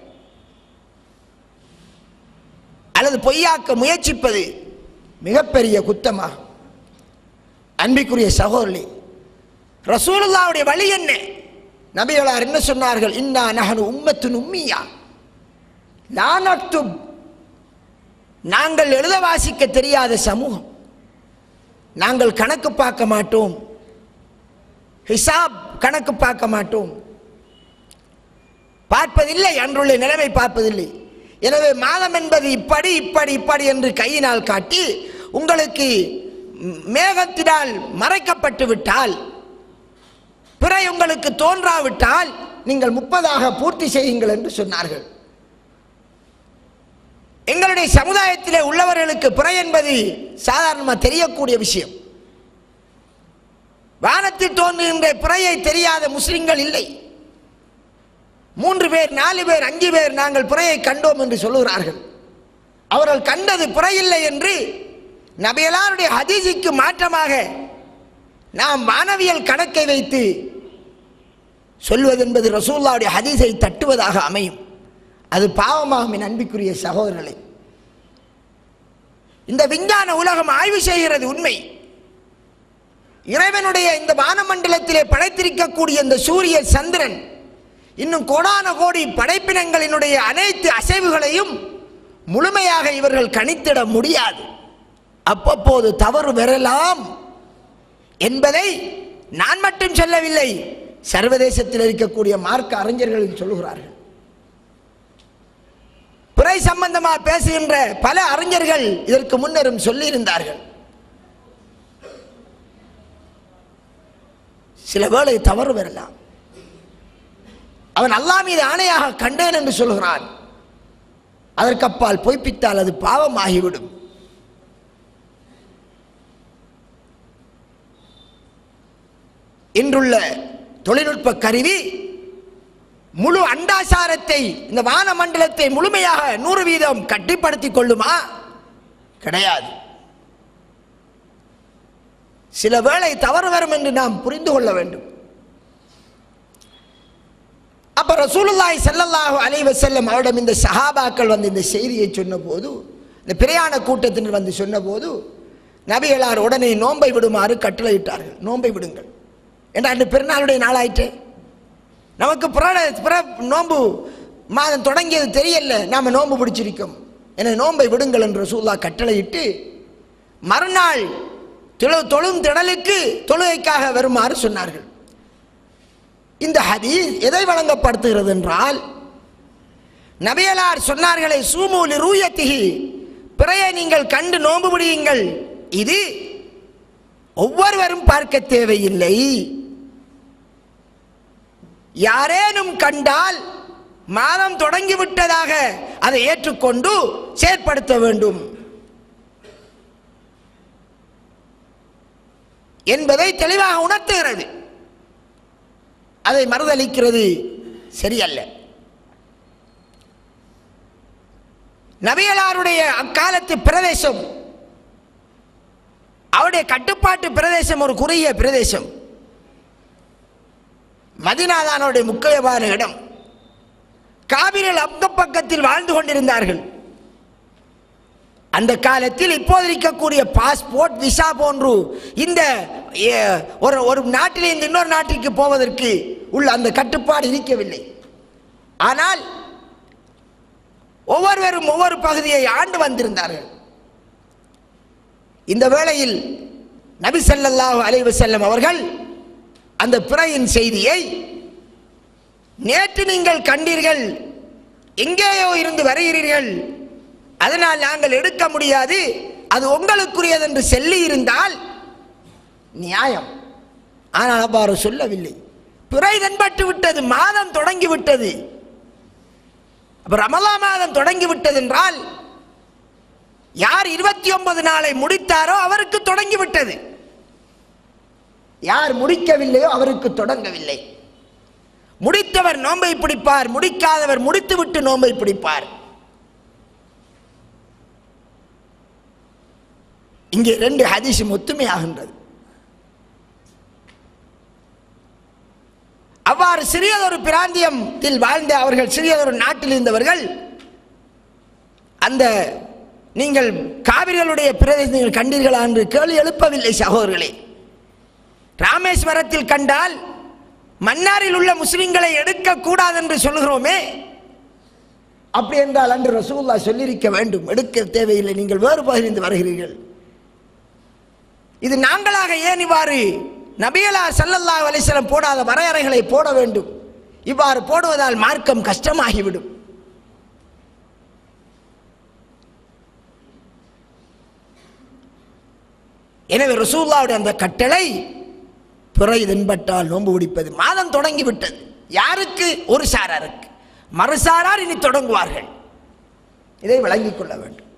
அல்லது பொய்யாக்க முயற்சிப்பது மிகப்பெரிய குத்தமாகும். அன்பிற்குரிய சகோதரி, ரசூலுல்லாஹ்வுடைய வழி என்ன? நபிகளார் என்ன சொன்னார்கள்? இன்னா நஹனு உம்மத்துன் உம்மியா லா நக்துப், நாங்கள் எழுத வாசிக்க தெரியாத சமூகம், நாங்கள் கணக்கு பார்க்க மாட்டோம், ஹிசாப் கணக்கு பார்க்க மாட்டோம், பார்ப்பதில்லை, அன்றுள்ள நிலைமை பார்ப்பதில்லை. எனவே மாதம் என்பது இப்படி இப்படி இப்படி என்று கையினால் காட்டி உங்களுக்கு மேகத்தினால் மறைக்கப்பட்டு விட்டால், பிறை உங்களுக்கு தோன்றாவிட்டால் நீங்கள் முப்பதாக பூர்த்தி செய்யுங்கள் என்று சொன்னார்கள். எங்களுடைய சமுதாயத்திலே உள்ளவர்களுக்கு பிறை என்பது சாதாரணமாக தெரியக்கூடிய விஷயம். வானத்தில் தோன்றுகின்ற பிறையை தெரியாத முஸ்லிம்கள் இல்லை. மூன்று பேர், நாலு பேர், அஞ்சு பேர் நாங்கள் பிறையை கண்டோம் என்று சொல்லுகிறார்கள். அவர்கள் கண்டது பிறை இல்லை என்று நபியலாருடைய ஹதீஸுக்கு மாற்றமாக நாம் மானவியல் கணக்கை வைத்து சொல்வது என்பது ரசூலுல்லாஹ்வுடைய ஹதீஸை தட்டுவதாக அமையும். அது பாவமாகும். என் அன்பிற்குரிய சகோதரர்களே, இந்த விஞ்ஞான உலகம் ஆய்வு செய்கிறது உண்மை. இறைவனுடைய இந்த வானமண்டலத்திலே படைத்திருக்கக்கூடிய இந்த சூரிய சந்திரன் இன்னும் கோடான கோடி படைப்பினங்களினுடைய அனைத்து அசைவுகளையும் முழுமையாக இவர்கள் கணித்திட முடியாது. அப்பப்போது தவறு வரலாம் என்பதை நான் மட்டும் சொல்லவில்லை, சர்வதேசத்தில் இருக்கக்கூடிய மார்க்க அறிஞர்கள் சொல்லுகிறார்கள். பிறை சம்பந்தமாக பேசுகின்ற பல அறிஞர்கள் இதற்கு முன்னரும் சொல்லியிருந்தார்கள். சில வேளை தவறு வரலாம். அவன் அல்லாஹ் மீது ஆணையாக கண்டேன் என்று சொல்கிறான். அதற்கப்பால் பொய்ப்பித்தால் அது பாவமாகிவிடும். இன்றுள்ள தொழில்நுட்ப கருவி முழு அண்டாசாரத்தை, இந்த வானமண்டலத்தை முழுமையாக நூறு வீதம் கட்டிப்படுத்திக் கொள்ளுமா? கிடையாது. சில வேளை தவறு வரும் என்று நாம் புரிந்து கொள்ள வேண்டும். அப்ப ரசூலுல்லாஹி ஸல்லல்லாஹு அலைஹி வஸல்லம் அவரிடம் இந்த சஹாபாக்கள் வந்து இந்த செய்தியை சொன்னபோது, இந்த பிரயாண கூட்டத்தினர் வந்து சொன்னபோது, நபிகளார் உடனே நோன்பை விடுமாறு கட்டளையிட்டார்கள். நோன்பை விடுங்கள் என்ற அன்று பெருநாளுடைய நாளாயிற்று. நமக்கு பிற நோன்பு மாதம் தொடங்கியது தெரியல, நாம் நோன்பு பிடிச்சிருக்கோம், என நோன்பை விடுங்கள் என்று ரசூலுல்லாஹ் கட்டளையிட்டு மறுநாள் தொழு தொழும் திடலுக்கு தொழுகைக்காக வருமாறு சொன்னார்கள். இந்த ஹதீஸ் எதை வழங்கப்படுத்துகிறது என்றால், நபியலார் சொன்னார்களே சூமு லிருயத்திஹி, பிறையை நீங்கள் கண்டு நோன்பு பிடியுங்கள், இது ஒவ்வொருவரும் பார்க்க தேவையில்லை. யாரேனும் கண்டால் மாதம் தொடங்கிவிட்டதாக அதை ஏற்றுக்கொண்டு செயற்படுத்த வேண்டும் என்பதை தெளிவாக உணர்த்துகிறது. அதை மறுதளிக்கிறது சரியல்ல. நபிகளாருடைய அக்காலத்து பிரதேசம், அவருடைய கட்டுப்பாட்டு பிரதேசம் ஒரு குறுகிய பிரதேசம். மதீனாதான் அவருடைய முக்கியமான இடம். காபிர்கள் அக்கம் பக்கத்தில் வாழ்ந்து கொண்டிருந்தார்கள். அந்த காலத்தில் இப்போது இருக்கக்கூடிய பாஸ்போர்ட், விசா போன்று இந்த ஒரு ஒரு நாட்டிலிருந்து இன்னொரு நாட்டிற்கு போவதற்கு உள்ள அந்த கட்டுப்பாடு இருக்கவில்லை. ஆனால் ஒவ்வொருவரும் ஒவ்வொரு பகுதியை ஆண்டு வந்திருந்தார்கள். இந்த வேளையில் நபி ஸல்லல்லாஹு அலைஹி வஸல்லம் அவர்கள் அந்த பிறையின் செய்தியை, நேற்று நீங்கள் கண்டீர்கள், எங்கேயோ இருந்து வருகிறீர்கள், அதனால் நாங்கள் எடுக்க முடியாது, அது உங்களுக்குரியது என்று சொல்லி இருந்தால் நியாயம். ஆனால் அவ்வாறு சொல்லவில்லை. பிறை தென்பட்டு விட்டது, மாதம் தொடங்கிவிட்டது. அப்ப ரமலான் மாதம் தொடங்கிவிட்டது என்றால் யார் இருபத்தி ஒன்பது நாளை முடித்தாரோ அவருக்கு தொடங்கிவிட்டது. யார் முடிக்கவில்லையோ அவருக்கு தொடங்கவில்லை. முடித்தவர் நோன்பை பிடிப்பார், முடிக்காதவர் முடித்துவிட்டு நோன்பை பிடிப்பார். இங்கே ரெண்டு ஹதீஸும் ஒத்துமையாகின்றது. அவ்வாறு சிறியதொரு பிராந்தியத்தில் வாழ்ந்த அவர்கள், சிறியதொரு நாட்டில் இருந்தவர்கள், அந்த நீங்கள் காவிரிகளுடைய பிரதேசங்கள் கண்டீர்களா என்று கேள்வி எழுப்பவில்லை சகோதரர்களே. ராமேஸ்வரத்தில் கண்டால் மன்னாரில் உள்ள முஸ்லிம்களை எடுக்கக்கூடாது என்று சொல்கிறோமே, அப்படி என்றால் அன்று ரசூலுல்லாஹ் சொல்லியிருக்க வேண்டும், எடுக்க தேவையில்லை, நீங்கள் வேறு பகுதியிலிருந்து வருகிறீர்கள். இது நாங்களாக ஏன் இவ்வாறு நபியல்லாஹ் ஸல்லல்லாஹு அலைஹி வஸல்லம் போடாத வரையறைகளை போட வேண்டும்? இவ்வாறு போடுவதால் மார்க்கம் கஷ்டமாகிவிடும். எனவே ரசூலுல்லாஹ்வுடைய அந்த கட்டளை பிறை தென்பட்டால் நோன்பு பிடிப்பது. மாதம் தொடங்கிவிட்டது. யாருக்கு? ஒரு சாராருக்கு. மறுசாரார் இனி தொடங்குவார்கள். இதை விளங்கிக் கொள்ள வேண்டும்.